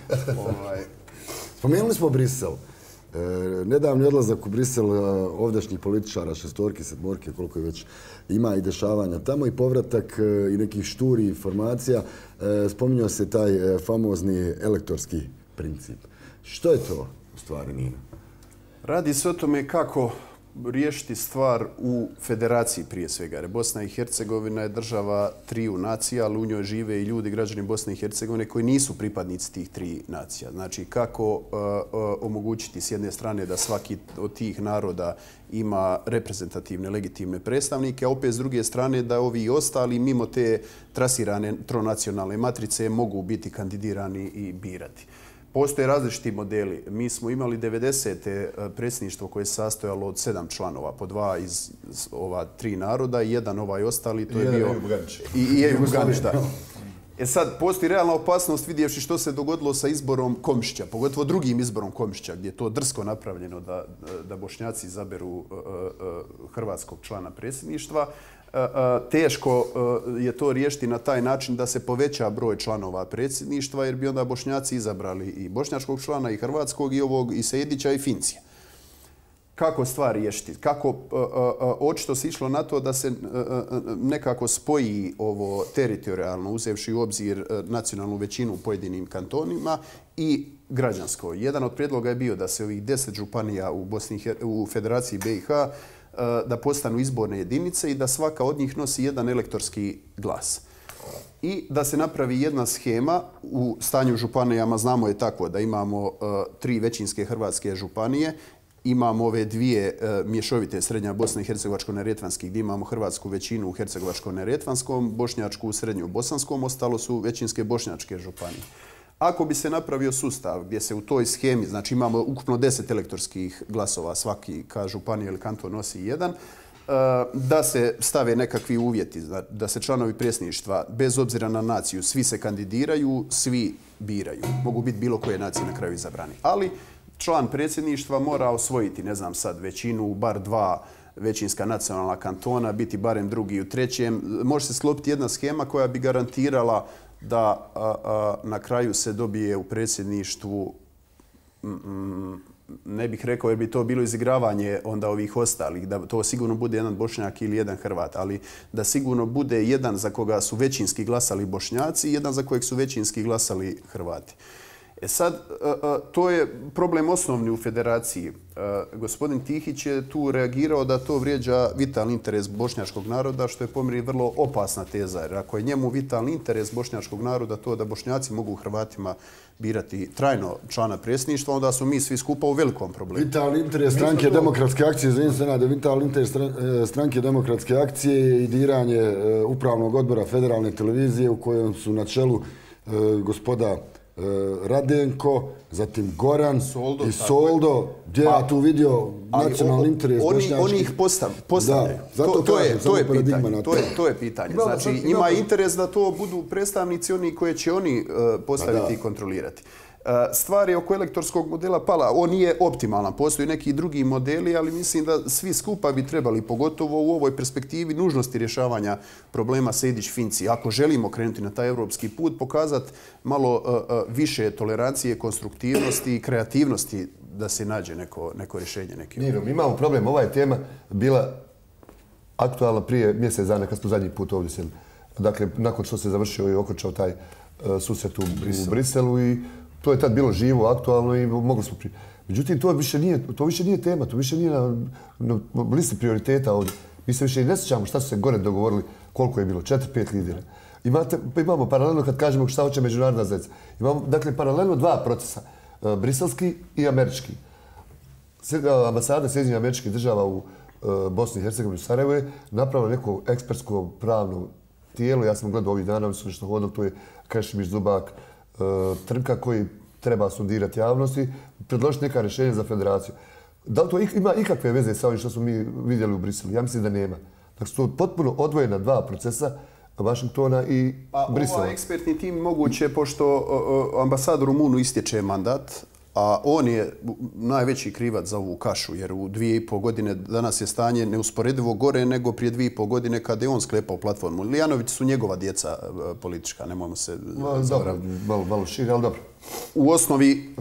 Spomenuli smo Brisel. Nedavni odlazak u Brisel ovdašnjih političara, 6-orke, 7-orke, koliko je već ima i dešavanja tamo i povratak i nekih šturi informacija. Spominjao se taj famozni elektorski princip. Što je to u stvari, Nina? Radi se o tome kako riješiti stvar u federaciji prije svega. Jer Bosna i Hercegovina je država triju nacija, ali u njoj žive i ljudi, građani Bosne i Hercegovine koji nisu pripadnici tih 3 nacija. Znači kako omogućiti s jedne strane da svaki od tih naroda ima reprezentativne, legitimne predstavnike, a opet s druge strane da ovi ostali mimo te trasirane tronacionalne matrice mogu biti kandidirani i birati. Postoje različiti modeli. Mi smo imali 90. predsjedništvo koje se sastojalo od 7 članova, po 2 iz ova 3 naroda i jedan ovaj ostali, to je bio... I Ejup Ganić, da. Sad, postoji realna opasnost vidjevši što se dogodilo sa izborom Komšića, pogotovo drugim izborom Komšića, gdje je to drsko napravljeno da Bošnjaci izaberu hrvatskog člana predsjedništva. Teško je to riješiti na taj način da se poveća broj članova predsjedništva, jer bi onda Bošnjaci izabrali i bošnjačkog člana, i hrvatskog, i ovog, i Sejdića, i Fincija. Kako stvar riješiti? Kako očito se išlo na to da se nekako spoji ovo teritorijalno, uzevši u obzir nacionalnu većinu u pojedinim kantonima i građansko. Jedan od prijedloga je bio da se ovih 10 županija u Federaciji BiH da postanu izborne jedinice i da svaka od njih nosi jedan elektorski glas. I da se napravi jedna schema u stanju županijama, znamo je tako da imamo 3 većinske hrvatske županije imamo ove dvije mješovite Srednja Bosna i Hercegovačko-neretvanski, gdje imamo hrvatsku većinu u Hercegovačko-neretvanskom, bošnjačku u Srednjo-bosanskom, ostalo su većinske bošnjačke županije. Ako bi se napravio sustav gdje se u toj schemi, znači imamo ukupno 10 elektorskih glasova, svaki županija ili kanton nosi jedan, da se stave nekakvi uvjeti, da se članovi predsjedništva, bez obzira na naciju, svi se kandidiraju, svi biraju. Mogu biti bilo koje nacije na kraju izabrani. Ali član predsjedništva mora osvojiti, ne znam sad, većinu, bar 2 većinska nacionalna kantona, biti barem drugi u trećem. Može se sklopiti jedna schema koja bi garantirala da na kraju se dobije u predsjedništvu, ne bih rekao jer bi to bilo izigravanje onda ovih ostalih, da to sigurno bude jedan Bošnjak ili jedan Hrvat, ali da sigurno bude jedan za koga su većinski glasali Bošnjaci i jedan za kojeg su većinski glasali Hrvati. Sad, to je problem osnovni u federaciji. Gospodin Tihić je tu reagirao da to vrijeđa vitalni interes bošnjačkog naroda, što je po meni vrlo opasna teza. Jer ako je njemu vitalni interes bošnjačkog naroda to da Bošnjaci mogu Hrvatima birati trajno člana predsjedništva, onda su mi svi skupa u velikom problemu. Vitalni interes stranke demokratske akcije, vitalni interes stranke demokratske akcije je i diranje upravnog odbora federalne televizije u kojem su na čelu gospoda Radenko, zatim Goran i Soldo, gdje ja tu vidio nacionalni interes bošnjački. Oni ih postavljaju. To je pitanje. Znači, njima je interes da to budu predstavnici oni koje će oni postaviti i kontrolirati. Stvar je oko elektorskog modela pala. On nije optimalan. Postoji neki drugi modeli, ali mislim da svi skupa bi trebali, pogotovo u ovoj perspektivi nužnosti rješavanja problema Sejdić-Finci. Ako želimo krenuti na taj evropski put, pokazati malo više tolerancije, konstruktivnosti i kreativnosti da se nađe neko rješenje. Mi imamo problem. Ova je tema bila aktualna prije mjesec dana kad smo zadnji put ovdje sjeli. Dakle, nakon što se završio i okončao taj susret u Briselu i to je tad bilo živo, aktualno i mogli smo Međutim, to više nije tema, to više nije na listi prioriteta ovdje. Mi se više i ne sjećamo šta su se gore dogovorili, koliko je bilo, 4-5 lidera. Imamo paralelno kad kažemo šta hoće međunarodna zajednica. Imamo, dakle, paralelno 2 procesa, briselski i američki. Ambasada Sjedinjenih Američkih Država u Bosni i Hercegovini u Sarajevu je napravila neko ekspertsko pravno tijelo. Ja sam gledao ovih dana, oni su nešto hodili, to je Krešimir Zubak, Trnka koji treba sondirati javnosti, predložiti neka rješenja za federaciju. Da li to ima ikakve veze sa ovim što smo mi vidjeli u Briselu? Ja mislim da nema. Dakle, su to potpuno odvojena 2 procesa, Vašingtona i Brisela. Ovaj ekspertni tim moguće, pošto ambasador Rumunu istječe mandat, a on je najveći krivac za ovu kašu, jer u 2,5 godine danas je stanje neusporedivo gore nego prije 2,5 godine kada je on sklepao platformu. Lijanović su njegova djeca politička, nemojmo se zaboraviti. Malo šire, ali dobro. U osnovi...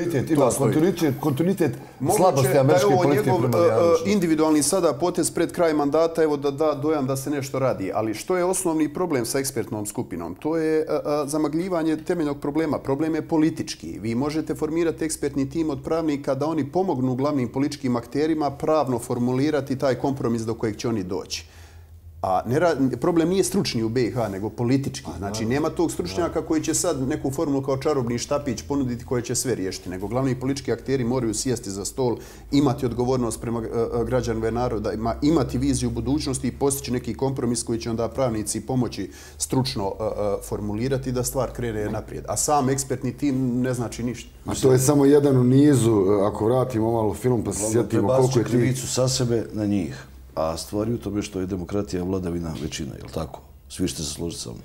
Kontinuitet slabosti američke politike prema Lijanoviću. Moguće individualni sada potez pred kraj mandata, evo da da dojam da se nešto radi. Ali što je osnovni problem sa ekspertnom skupinom? To je zamagljivanje temeljnog problema. Problem je politički. Vi možete formirati ekspertni tim od pravnika da oni pomognu glavnim političkim akterima pravno formulirati taj kompromis do kojeg će oni doći. A problem nije stručni u BiH, nego politički. Znači, nema tog stručnjaka koji će sad neku formulu kao čarobni štapić ponuditi koje će sve riješiti, nego glavni politički akteri moraju sjesti za stol, imati odgovornost prema građanima naroda, imati viziju budućnosti i postići neki kompromis koji će onda pravnici pomoći stručno formulirati da stvar krene naprijed. A sam ekspertni tim ne znači ništa. A to je samo jedan u nizu, ako vratimo malo film pa se sjetimo koliko je krivicu sa sebe na njih. A stvari u tome što je demokratija vladavina većina, je li tako? Svi ćete se složiti sa mnom.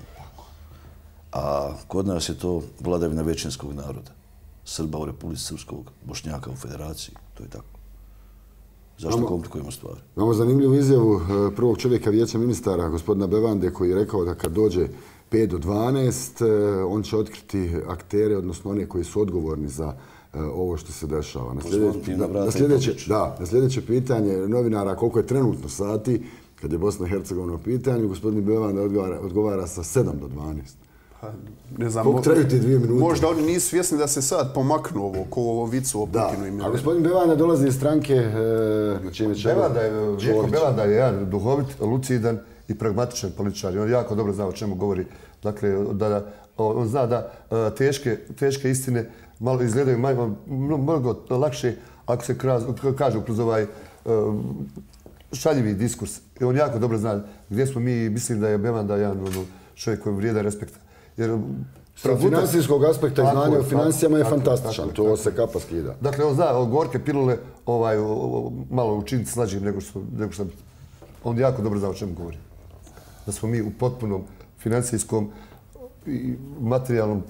A kod nas je to vladavina većinskog naroda. Srba u Republici Srpskog, Bošnjaka u Federaciji, to je tako. Zašto komplikujemo stvari? Imamo zanimljivu izjavu prvog čovjeka Vijeća ministara, gospodina Bevande, koji je rekao da kad dođe 5 do 12, on će otkriti aktere, odnosno one koji su odgovorni za ovo što se dešava. Na sljedeće pitanje novinara koliko je trenutno sati, kad je Bosna i Hercegovina u pitanju, gospodin Bevanda odgovara sa 7 do 12. Ne znam, koliko traju ti 2 minute? Možda oni nisu svjesni da se sad pomaknu ovo, ko ovo vicu o Putinu i a gospodin Bevanda dolazi iz stranke na čijem je čelu Bevanda je jedan duhovit, lucidan i pragmatičan političar. On jako dobro zna o čemu govori. Dakle, on zna da teške istine malo izgledaju mnogo lakše, ako se kažu kroz ovaj šaljivi diskurs, i on jako dobro zna gdje smo mi, mislim da je Bevanda jedan čovjek koji vrijeda respekta. Jer sa financijskog aspekta i znanja o financijama je fantastičan, to se kapa skida. Dakle, on zna gorke pilule malo učiniti slađim nego što on jako dobro zna o čemu govori. Da smo mi u potpunom financijskom i materijalnom,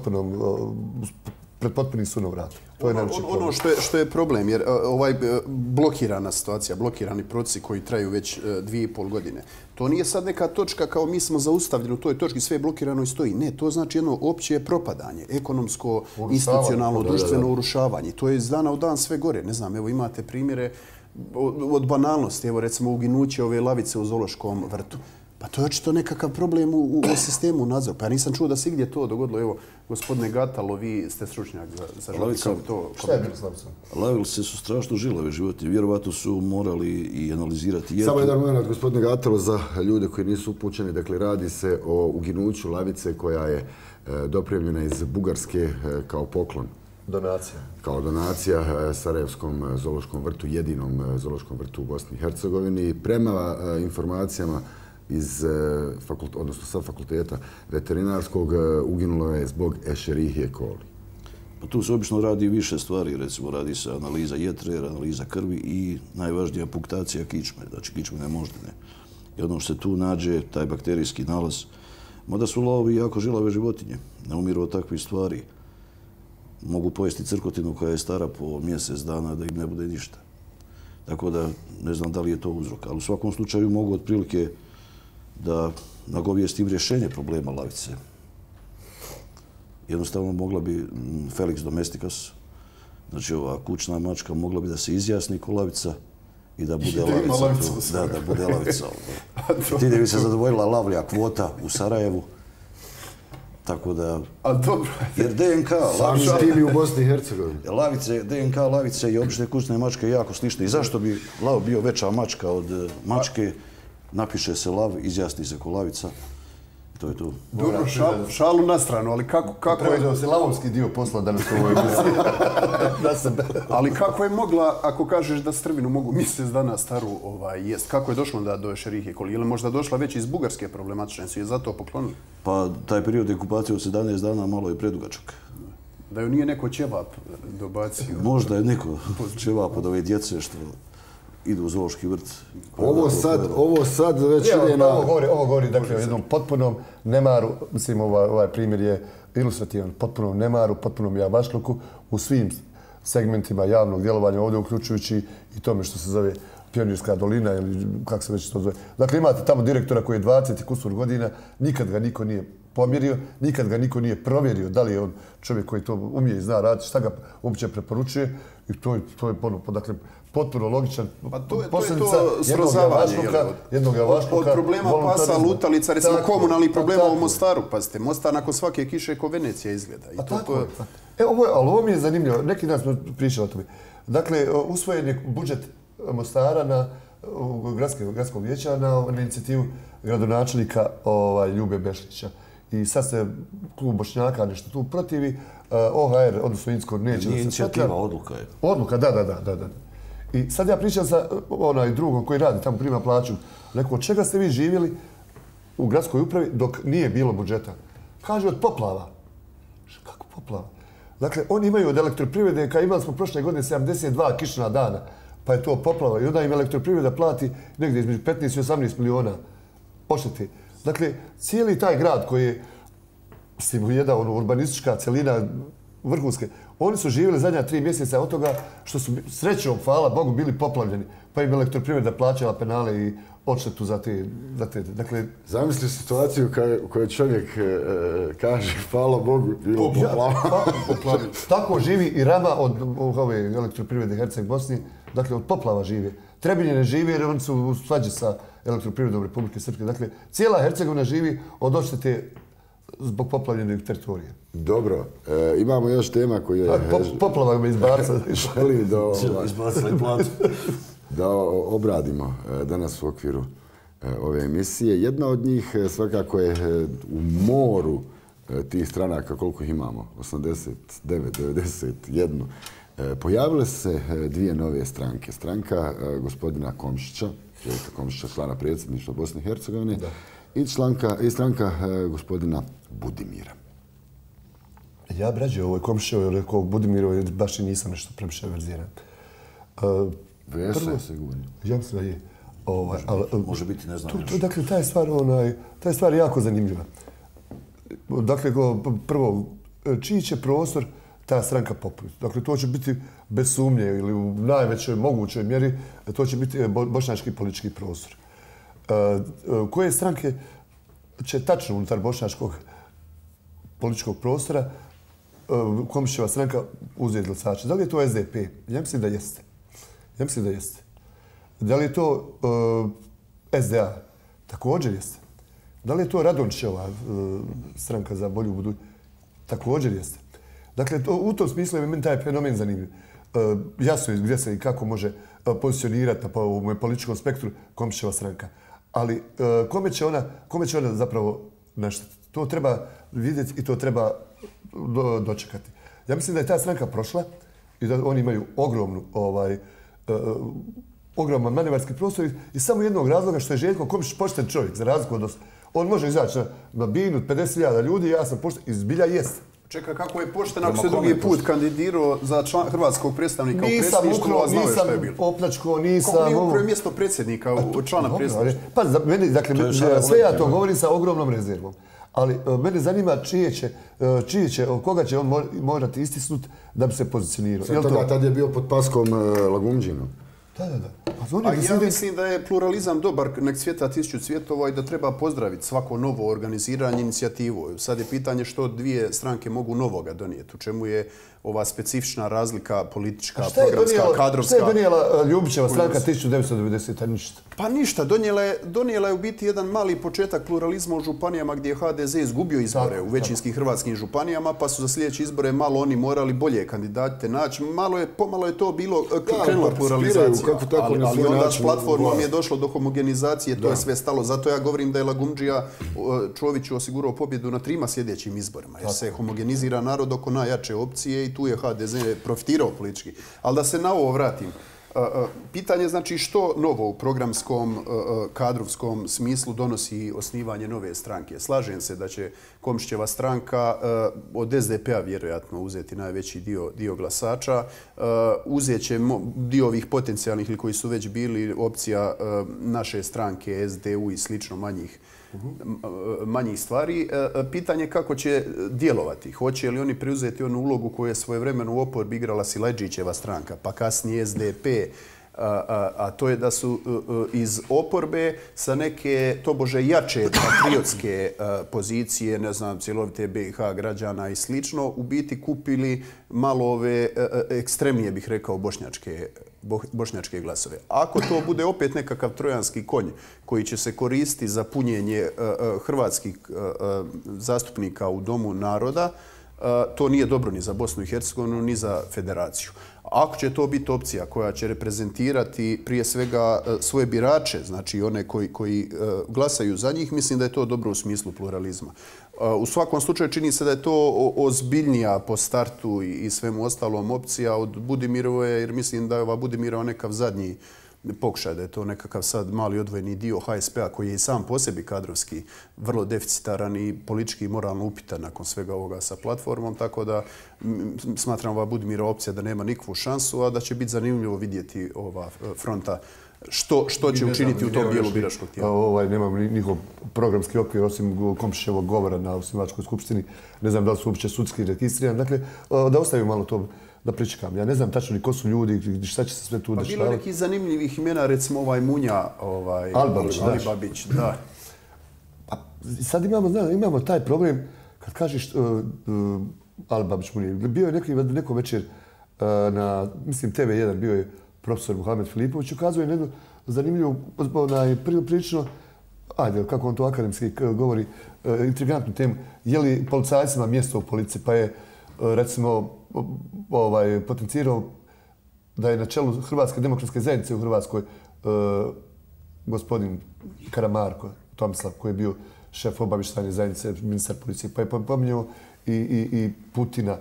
pred potpunim sunovratom. Ono što je problem, jer ovaj blokirana situacija, blokirani procesi koji traju već 2,5 godine, to nije sad neka točka kao mi smo zaustavljeni u toj točki, sve je blokirano i stoji. Ne, to znači jedno opće propadanje, ekonomsko, institucionalno, društveno urušavanje. To je iz dana u dan sve gore. Ne znam, evo imate primjere od banalnosti, evo recimo uginuće ove lavice u zoološkom vrtu. Pa to je očito nekakav problem u sistemu nadzora. Pa ja nisam čuo da se igdje to dogodilo. Evo, gospodine Gatalo, vi ste stručnjak za to. Šta je bilo s lavicom? Lavice su strašno žilave životinje. Vjerovatno su morali i analizirati jetu. Samo jedan moment, gospodine Gatalo, za ljude koji nisu upućeni. Dakle, radi se o uginuću lavice koja je dopremljena iz Bugarske kao poklon. Donacija. Kao donacija Sarajevskom zoološkom vrtu, jedinom zoološkom vrtu u Bosni i Hercegovini. Prema informacijama iz sa fakulteta veterinarskog uginulo je zbog Escherichia coli. Pa tu se obično radi više stvari, recimo radi se analiza jetre, analiza krvi i najvažnija punktacija kičme, znači kičmene moždine. I ono što se tu nađe, taj bakterijski nalaz, mada su lavovi jako žilave životinje, ne umiru od takvih stvari. Mogu pojesti crkotinu koja je stara po mjesec dana da im ne bude ništa. Tako da ne znam da li je to uzrok, ali u svakom slučaju mogu otprilike da nagovijestim rješenje problema lavice. Jednostavno mogla bi Felix domesticus, znači ova kućna mačka, mogla bi da se izjasni ko lavica i da bude lavica. Da bude lavica. Time bi se zadovoljila lavlja kvota u Sarajevu. Tako da... A dobro. Jer DNK lavice... u Bosni i Hercegovini. DNK lavice i obične kućne mačke je jako slične. I zašto bi lav bio veća mačka od mačke? Napiše se lav, izjasni se ko lavica. To je to. Dobro, šalu na stranu, ali kako je... Treba se lavovski dio posla danas u ovoj emisiji. Ali kako je mogla, ako kažeš da strvinu mogu mjesec dana staru jest, kako je došlo do Escherichia coli? Je li možda došla već iz bugarske problematične, su je zato poklonili? Pa taj period inkubacije od 17 dana malo je predugačak. Da ju nije neko ćevap dobacio? Možda je neko ćevap od ove djece što idu u zoološki vrt. Ovo sad već ide na... Ovo govori dakle o jednom potpunom nemaru, mislim ovaj primjer je ilustrativan, potpunom nemaru, potpunom javašluku u svim segmentima javnog djelovanja, ovdje uključujući i tome što se zove Pionirska dolina ili kako se već to zove. Dakle, imate tamo direktora koji je 20 i kusur godina, nikad ga niko nije pomjerio, nikad ga niko nije provjerio da li je on čovjek koji to umije i zna raditi, šta ga uopće preporučuje i to je dakle, potpuno logičan posljedica jednog javašluka. Od problema pasa lutalica, recimo komunalnih problema u Mostaru, pazite, Mostar nakon svake kiše ko Venecija izgleda. Ali ovo mi je zanimljivo, neki dan smo pričali o tome. Dakle, usvojen je budžet Mostara na gradskog vijeća na inicijativu gradonačelnika Ljube Bešlića. I sad se klub Bošnjaka nešto tu protivi, OHR, odnosno Insko, neće da se... Nije inicijativa, odluka je. Odluka, da. I sad ja pričam sa drugom koji radi, tamo prima plaću. Rekao, od čega ste vi živjeli u gradskoj upravi dok nije bilo budžeta? Kaže, od poplava. Kako poplava? Dakle, oni imaju od elektroprivrede, kad imali smo prošle godine 72 kišna dana, pa je to poplava. I onda im elektroprivreda plati negdje između 15 i 18 miliona odštete. Dakle, cijeli taj grad koji je jedna urbanistička celina vrhunske, oni su živjeli zadnja 3 mjeseca od toga što su srećom, hvala Bogu, bili poplavljeni. Pa im elektroprivreda plaćala penale i odštetu za te. Dakle, zamisli situaciju u kojoj čovjek kaže hvala Bogu, bilo poplavljeno. Tako živi i Rama od ove elektroprivrede Herceg Bosni, dakle od poplava žive. Trebinje ne živi jer oni su u svađi sa elektroprivredom Republike Srpske. Dakle, cijela Hercegovina živi od odštete zbog poplavljenih teritorija. Dobro, imamo još tema koju je... Poplava me izbaca. Želim da obradimo danas u okviru ove emisije. Jedna od njih svakako je u moru tih stranaka, koliko ih imamo, 89, 91, pojavile su se dvije nove stranke. Stranka gospodina Komšića, Željka Komšića, člana predsjedništva Bosne i Hercegovine, i stranka gospodina Budimira. Ja bi rađe ovoj Komšićevoj, rekao Budimirovoj, baš i nisam nešto previše verziran. Vesa je sigurno. Ja mislim da je. Može biti, ne znam još. Dakle, ta je stvar jako zanimljiva. Dakle, prvo, čiji će prostor ta stranka popuniti? Dakle, to će biti bez sumnje ili u najvećoj mogućoj mjeri, to će biti bošnjački politički prostor. Koje stranke će tačno unutar bošnjačkog političkog prostora Komšićeva stranka uzeti glasače? Da li je to SDP? Ja mislim da jeste. Da li je to SDA? Također jeste. Da li je to Radončićeva stranka za bolju budućnost? Također jeste. Dakle, u tom smislu je meni taj fenomen zanimljiv. Jasno je gdje se i kako može pozicionirati u političkom spektru Komšićeva stranka. Ali kome će ona zapravo našteti? To treba vidjeti i to treba dočekati. Ja mislim da je ta stranka prošla i da oni imaju ogroman manevarski prostor i samo jednog razloga što je Željko Komšić pošten čovjek, za razliku od ostalih. On može izaći na binu 50.000 ljudi, ja sam pošten i zbilja jest. Čekaj, kako je pošten ako se drugi put kandidirao za hrvatskog predstavnika u predsjedništvu, a znao je što je bilo? Nisam opljačko, nisam... Kako nije ukrao mjesto predsjednika, člana predsjedništva? Pa, sve ja to govorim sa ogromnom rezervom. Ali mene zanima koga će on morati istisnuti da bi se pozicionirao. Tad je bio pod paskom Lagumđinu. Da. Ja mislim da je pluralizam dobar, nek cvjeta 1000 cvjetova i da treba pozdraviti svako novo organiziranje, inicijativu. Sad je pitanje što dvije stranke mogu novoga donijeti, u čemu je ova specifična razlika politička, programska, kadrovska. Šta je donijela Ljubićeva stranka 1990. Ništa? Pa ništa, donijela je u biti jedan mali početak pluralizma u županijama gdje je HDZ izgubio izbore u većinskim hrvatskim županijama, pa su za sljedeće izbore malo oni morali bolje kandidate naći. Pomalo je to bilo krenula pluralizacija. Ali onda s platformom je došlo do homogenizacije, to je sve stalo. Zato ja govorim da je Lagumdžija Čoviću osigurao pobjedu na 3 sljedećim izborima. Jer se homogenizira narod oko najjače opcije i tu je HDZ profitirao politički. Ali da se na ovo vratim. Pitanje znači što novo u programskom, kadrovskom smislu donosi osnivanje nove stranke. Slažem se da će Komšićeva stranka od SDP-a vjerojatno uzeti najveći dio glasača. Uzet će dio ovih potencijalnih ili koji su već bili opcija naše stranke, SDU i slično manjih stvari. Pitanje kako će djelovati. Hoće li oni preuzeti onu ulogu koju je svojevremeno u oporbi igrala Silajdžićeva stranka, pa kasnije SDP, a to je da su iz oporbe sa neke tobože jače patriotske pozicije, ne znam, cjelovite BiH građana i slično, u biti kupili malo ove ekstremnije, bih rekao, bošnjačke glasove. Ako to bude opet nekakav trojanski konj koji će se koristiti za punjenje hrvatskih zastupnika u Domu naroda, to nije dobro ni za Bosnu i Hercegovinu, ni za federaciju. Ako će to biti opcija koja će reprezentirati prije svega svoje birače, znači one koji glasaju za njih, mislim da je to dobro u smislu pluralizma. U svakom slučaju čini se da je to ozbiljnija po startu i svemu ostalom opcija od Budimirove, jer mislim da je ova Budimirova nekav zadnji pokušaj, da je to nekakav sad mali odvojeni dio HSP-a koji je i sam po sebi kadrovski vrlo deficitaran i politički i moralno upitan nakon svega ovoga sa platformom, tako da smatram ova Budimirova opcija da nema nikakvu šansu, a da će biti zanimljivo vidjeti ova fronta što će učiniti u tom dijelu biračkog tijela. Nemam njihov programski okvir osim Komšićevog govora na osnivačkoj skupštini. Ne znam da li su uopće sudski registrirani. Dakle, da ostavim malo to da pričekam. Ja ne znam tačno ni ko su ljudi, šta će se sve tu dešavati. Pa bilo nekih zanimljivih imena, recimo Munja, Alibabić, da. Sad imamo taj problem, kad kažeš Alibabić Munja. Bio je neko večer na, mislim, TV1, bio je profesor Muhamed Filipović, ukazuje jednu zanimljivu, prilično, kako on to akademski govori, intrigantnu temu, je li policajcima mjesto u policiji, pa je, recimo, potencirao da je na čelu Hrvatske demokratske zajednice u Hrvatskoj gospodin Karamarko, Tomislav, koji je bio šef obavještajne zajednice, ministar policije, pa je pominjao i Putina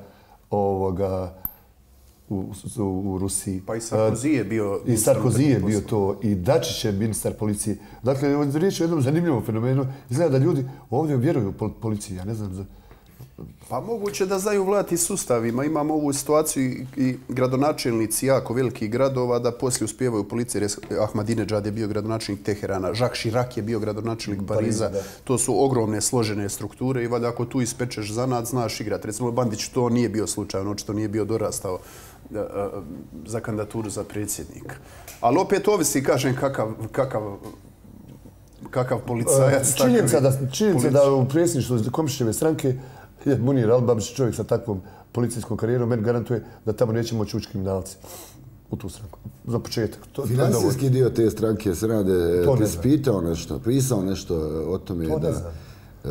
u Rusiji. Pa i Sarkozy je bio... I Sarkozy je bio to, i Dačić je ministar policije. Dakle, riječ je o jednom zanimljivom fenomenu. Izgleda da ljudi ovdje vjeruju u policiji, ja ne znam. Pa moguće da znaju vladati sustavima. Imamo ovu situaciju i gradonačelnici jako velikih gradova da poslije uspijevaju policije. Ahmadinejad je bio gradonačelnik Teherana, Jacques Chirac je bio gradonačelnik Pariza. To su ogromne složene strukture i valjda ako tu ispečeš zanat, znaš igrati. Recimo Bandić to nije bio slučaj, očito nije bio dorastao za kandidaturu za predsjednika. Ali opet ovisi, kažem, kakav policajac. Činjenica da u predsjedništvu Komšićeve stranke Munir Albabić, čovjek sa takvom policijskom karijerom, meni garantuje da tamo neće moći ući kriminalci u tu stranku. Za početak. Finansijski dio te stranke se rade, ti si pitao nešto, pisao nešto o tome. To ne znam.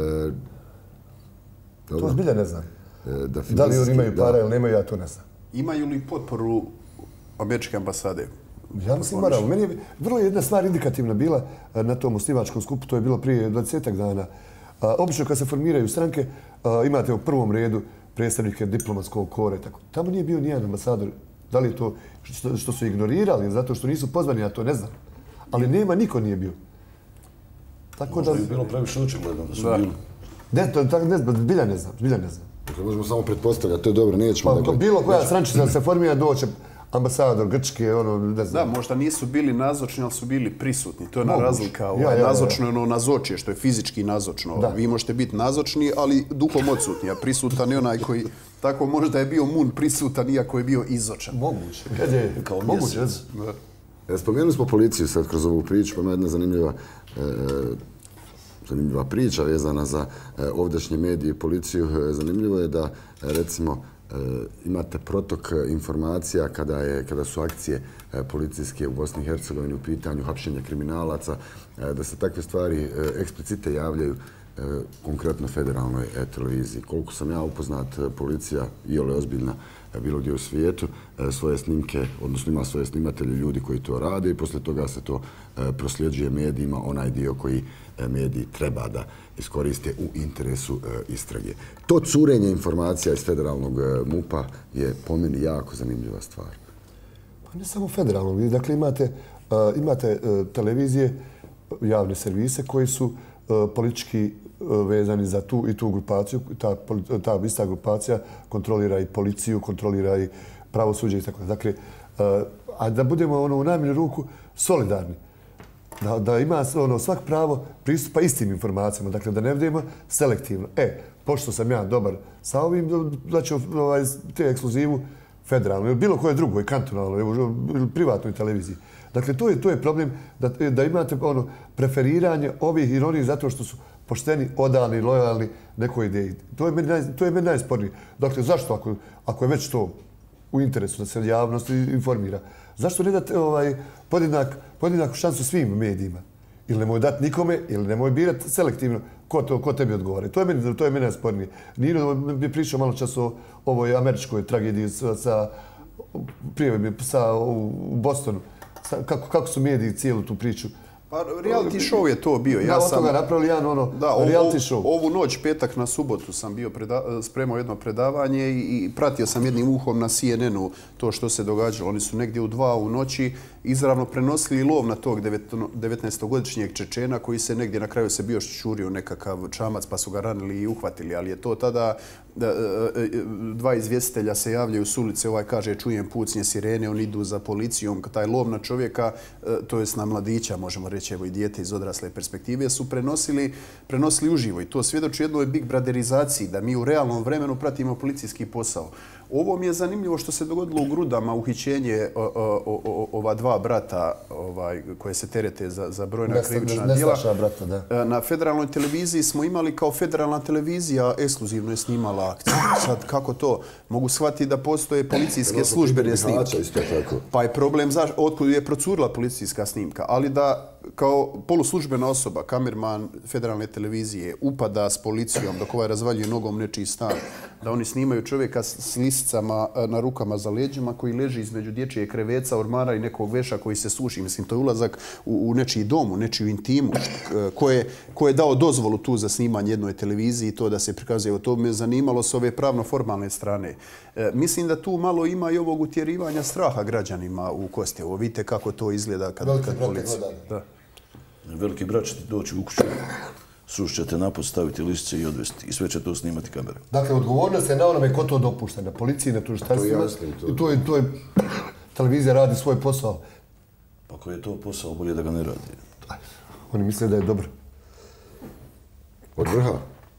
To zbilja ne znam. Da li oni imaju para ili nemaju, ja to ne znam. Imaju li potporu američke ambasade? Ja mislim moralno. Meni je vrlo jedna stvar indikativna bila na tom osnivačkom skupu, to je bilo prije 20 dana. Obično kad se formiraju stranke, imate u prvom redu predstavnike diplomatskog kora. Tamo nije bio nijedan ambasador. Da li je to što su ignorirali, zato što nisu pozvani, ja to ne znam. Ali niko nije bio. Možda je bilo previše očigledno da su bili. Zbilja ne znam. Dakle, možemo samo pretpostavljati, to je dobro, nećemo. Bilo koja strančica da se formira doće ambasador Grčke, ne znam. Da, možda nisu bili nazočni, ali su bili prisutni. To je ona razlika. Nazočno je ono nazočije, što je fizički nazočno. Vi možete biti nazočni, ali duhom odsutni, a prisutan je onaj koji... Tako možda je bio Mun prisutan, iako je bio izočan. Moguće. Kao mjesec. Spomenuli smo policiju sad kroz ovu priču, pa ima jedna zanimljiva priča vezana za ovdašnje medije i policiju. Zanimljivo je da, recimo, imate protok informacija kada su akcije policijske u Bosni i Hercegovini u pitanju hapšenja kriminalaca, da se takve stvari eksplicite javljaju konkretno federalnoj televiziji. Koliko sam ja upoznat, policija iole ozbiljna bilo gdje u svijetu svoje snimke, odnosno ima svoje snimatelje ljudi koji to rade i poslije toga se to prosljeđuje medijima, onaj dio koji mediji treba da iskoriste u interesu istrage. To curenje informacija iz federalnog MUP-a je po meni jako zanimljiva stvar. Pa ne samo federalnog. Dakle, imate televizije, javne servise koji su politički vezani za tu i tu grupaciju. Ta ista grupacija kontrolira i policiju, kontrolira i pravosuđe i tako. Dakle, a da budemo u najmanju ruku solidarni. Da ima svak pravo pristupa istim informacijama. Dakle, da ne budemo selektivno. Pošto sam ja dobar sa ovim, da ću te ekskluzivu federalno ili bilo koje drugoj, kantonalnoj ili privatnoj televiziji. Dakle, to je problem da imate preferiranje ovih i onih zato što su pošteni, odani, lojalni nekoj ideji. To je meni najspornije. Dakle, zašto ako je već to u interesu da se javnost informira, zašto ne date podjednaku šansu svim medijima? Ili nemoj dati nikome, ili nemoj birati selektivno ko tebi odgovara. To je meni najspornije. Nino bi pričao malo čas o ovoj američkoj tragediji u Bostonu. Kako su mediji cijelu tu priču. Pa reality show je to bio. Ja sam napravili jedan reality show. Ovu noć, petak na subotu, sam bio spremao jedno predavanje i pratio sam jednim uhom na CNN-u to što se događalo. Oni su negdje u 2 u noći izravno prenosili lov na tog 19-godišnjeg Čečena koji se negdje na kraju se bio ščurio nekakav čamac pa su ga ranili i uhvatili. Ali je to tada 2 izvjestitelja se javljaju s ulice, ovaj kaže čujem pucnje sirene, oni idu za policijom. Taj lov na čovjeka, to jest na mladića, možemo reći, evo i dijete iz odrasle perspektive, su prenosili uživo. I to svjedoči jednoj big brotherizaciji, da mi u realnom vremenu pratimo policijski posao. Ovo mi je zanimljivo što se dogodilo u Grudama, uhićenje ova 2 brata koje se terete za brojna krivična djela. Na federalnoj televiziji smo imali kao federalna televizija ekskluzivno je snimala akciju. Sad kako to? Mogu shvatiti da postoje policijske službene snimke. Pa je problem otkud je procurila policijska snimka. Ali da kao poluslužbena osoba, kamerman federalne televizije, upada s policijom dok ovaj razvaljuje nogom nečiji stan, da oni snimaju čovjeka s lisicama na rukama za leđima koji leži između dječje kreveca, ormara i nekog veša koji se suši. Mislim, to je ulazak u nečiji dom, u nečiju intimu. Ko je dao dozvolu tu za snimanje jednoj televiziji, to da se prikazuje. To me zanimalo s ove pravno-formalne strane. Mislim da tu malo ima i ovog utjerivanja straha građanima u kosti. Evo, vidite kako to izgleda kad policija... Veliki brat će ti doći u kuću, suš će te napad, staviti listice i odvesti. I sve će to snimati kamere. Dakle, odgovornost je na onome ko to dopušta. Na policiji, na tužilaštvima. I to je televizija radi svoj posao. Pa ako je to posao, bolje da ga ne radi. Oni misle da je dobro. Od vrha?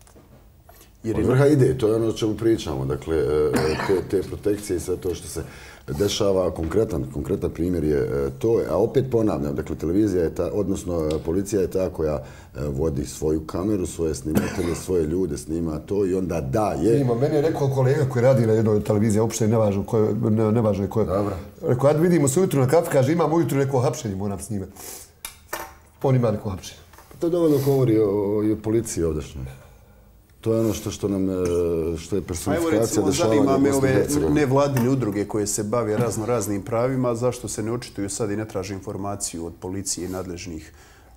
Od vrha ide, to je ono o čemu pričamo. Dakle, te protekcije i sve to što se dešava, konkretan primjer je to. A opet ponavljam, dakle, televizija je ta, odnosno policija je ta koja vodi svoju kameru, svoje snimatelje, svoje ljude, snima to i onda daje. Meni je rekao kolega koji radi na jednoj televiziji, uopšte nevažno je koje. Rekao, ajde vidimo se ujutru na kafi, kaže, imam ujutru neko hapšenje, moram snimati. On ima neko hapšenje. To dovoljno govori o policiji ovdješnjoj. To je ono što je personifikacija dešavanja u Bosni i Hercegovini. Nevladine udruge koje se bave raznim pravima, zašto se ne očituju sad i ne traže informaciju od policije i nadležnih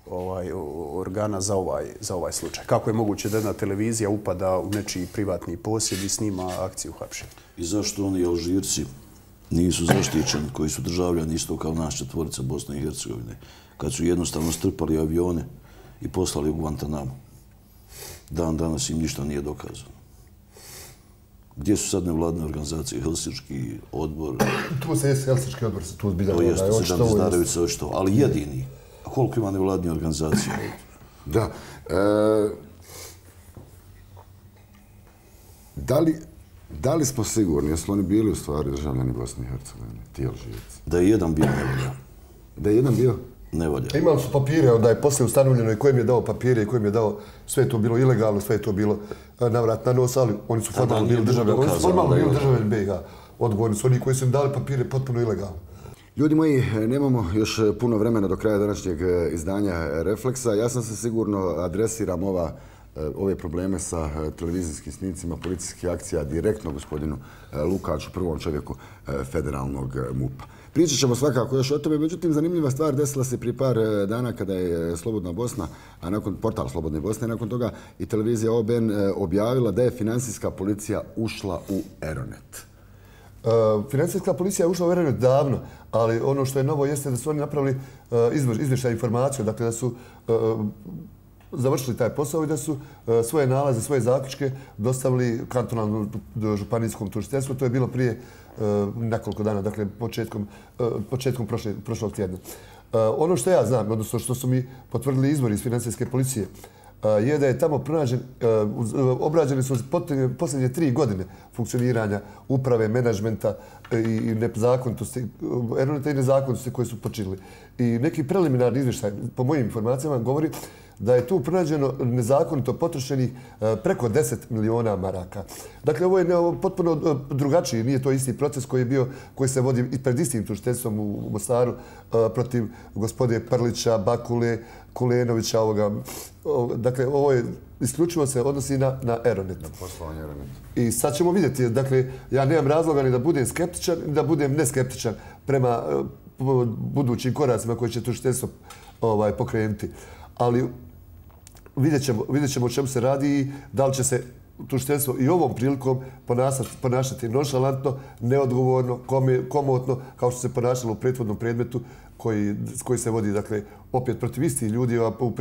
organa za ovaj slučaj? Kako je moguće da jedna televizija upada u nečiji privatni posjed i snima akciju hapšenja? I zašto oni Alžirci nisu zaštićeni, koji su državljani isto kao nas četvorica Bosne i Hercegovine, kad su jednostavno strpali avione i poslali u Guantanamo? Dan danas im ništa nije dokazano. Gdje su sad nevladne organizacije, Helsinški odbor? Tu se jeste Helsinški odbor, se tu zbilja. To jeste, Zedan Zdarević se očito, ali jedini. A koliko ima nevladne organizacije? Da. Da li smo sigurni, jesu oni bili u stvari državljani Bosne i Hercegovine, ti Alžirci? Da je jedan bio nevolja. Da je jedan bio? Nevolja. Imali su papire, onda je poslije ustanovljeno i kojem je dao papire i kojem je dao, sve je to bilo ilegalno, sve je to bilo navrat na nos, ali oni su formalno bili državljani. Oni su formalno bili državljani BiH. Odgovorni su oni koji su im dali papire potpuno ilegalno. Ljudi moji, nemamo još puno vremena do kraja današnjeg izdanja Refleksa. Ja sam se sigurno adresiram ove probleme sa televizijskim snimcima policijskih akcija direktno gospodinu Lukaču, prvom čovjeku federalnog MUP-a. Pričat ćemo svakako još o tome, međutim zanimljiva stvar desila se prije par dana kada je Slobodna Bosna, a nakon portal Slobodne Bosne, nakon toga i televizija OBN objavila da je financijska policija ušla u Eronet. Financijska policija je ušla u Eronet davno, ali ono što je novo jeste da su oni napravili izvještaj informaciju, dakle da su završili taj posao i da su svoje nalaze, svoje zaključke dostavili kantonalnom županijskom tužiteljstvu. To je bilo prije nekoliko dana, dakle početkom prošlog tjedna. Ono što ja znam, odnosno što su mi potvrdili izvori iz financijske policije, je da je tamo pronađen, obrađene su posljednje 3 godine funkcioniranja uprave, menadžmenta i nezakonitosti, Eroneta i nezakonitosti koje su počinili. I neki preliminarni izvještaj, po mojim informacijama, govori da je tu pronađeno nezakonito potrošenih preko 10 miliona maraka. Dakle, ovo je potpuno drugačiji, nije to isti proces koji se vodi i pred istim tužiteljstvom u Mostaru protiv gospode Prlića, Bakule, Kulenovića, ovoga. Dakle, ovo je isključivo se odnosi na Eronet. Na poslovanje Eronet. I sad ćemo vidjeti, dakle, ja nemam razloga ni da budem skeptičan, ni da budem neskeptičan prema budućim koracima koje će tužiteljstvo pokrenuti. Ali vidjet ćemo o čemu se radi i da li će se tužiteljstvo i ovom prilikom ponašati nonšalantno, neodgovorno, komotno, kao što se ponašalo u prethodnom predmetu koji se vodi, dakle, opet protiv istih ljudi,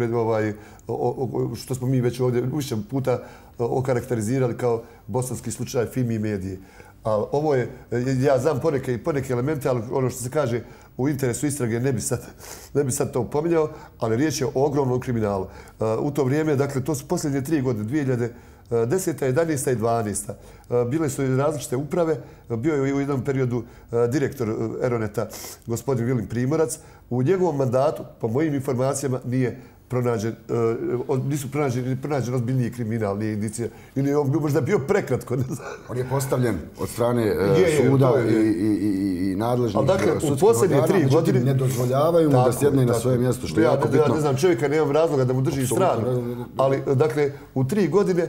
što smo mi već ovdje više puta okarakterizirali kao bosanski slučaj Fimi medije. Ali ovo je, ja znam poneke elemente, ali ono što se kaže u interesu istrage ne bi sad to pominjao, ali riječ je o ogromnom kriminalu. U to vrijeme, dakle, to su posljednje 3 godine, 2010. 11. i 12. Bile su i različite uprave. Bio je u jednom periodu direktor Eroneta, gospodin Vilin Primorac. U njegovom mandatu, po mojim informacijama, nije nisu pronađen ozbiljniji kriminal, nije indicija. Ili on bi možda bio prekratko, ne znam. On je postavljen od strane suda i nadležnih sudskih organa, međutim ne dozvoljavaju mu da sjedne na svoje mjesto, što je jako bitno. Ja ne znam, čovjeka nemam razloga da mu drži stranu, ali dakle u 3 godine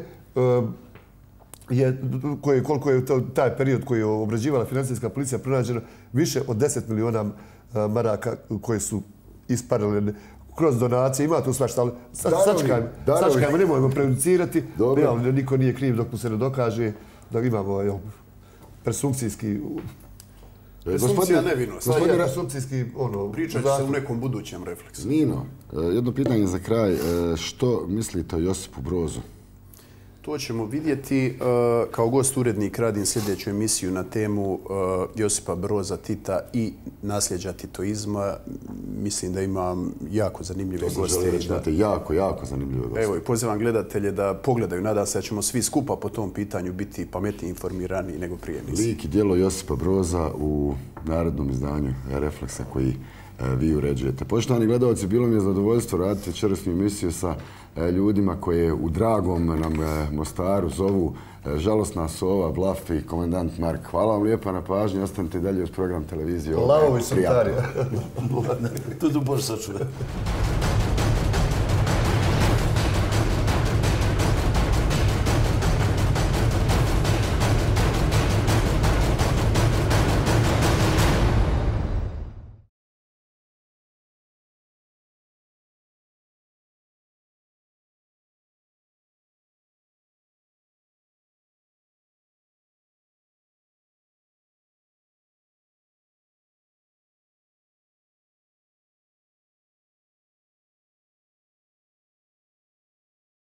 koliko je taj period koji je obrađivala financijska policija pronađeno više od 10 miliona maraka koje su isparili kroz donacije. Ima tu svašta, ali sačekajmo, nemojmo prejudicirati. Niko nije kriv dok mu se ne dokaže da imamo presumpcijski... Presumpcija nevinost. Presumpcijski... Pričat će se u nekom budućem refleksu. Nino, jedno pitanje za kraj. Što mislite o Josipu Brozu? To ćemo vidjeti. Kao gost urednik radim sljedeću emisiju na temu Josipa Broza Tita i nasljeđa titoizma. Mislim da imam jako zanimljive goste. Imate jako zanimljive goste. Evo i pozivam gledatelje da pogledaju. Nadam se da ćemo svi skupa po tom pitanju biti pametniji, informirani nego prije emisije. Lik i djelo Josipa Broza u narodnom izdanju Refleksa koji vi uređujete. Poštovani gledalci, bilo mi je zadovoljstvo raditi večerasnju emisiju sa ljudima koje u dragom nam Mostaru zovu žalosna sova, Blaf i komandant Mark. Hvala vam lijepa na pažnji. Ostanite dalje uz program televizije. Lavovi Santarija. Tu Bož sačuva.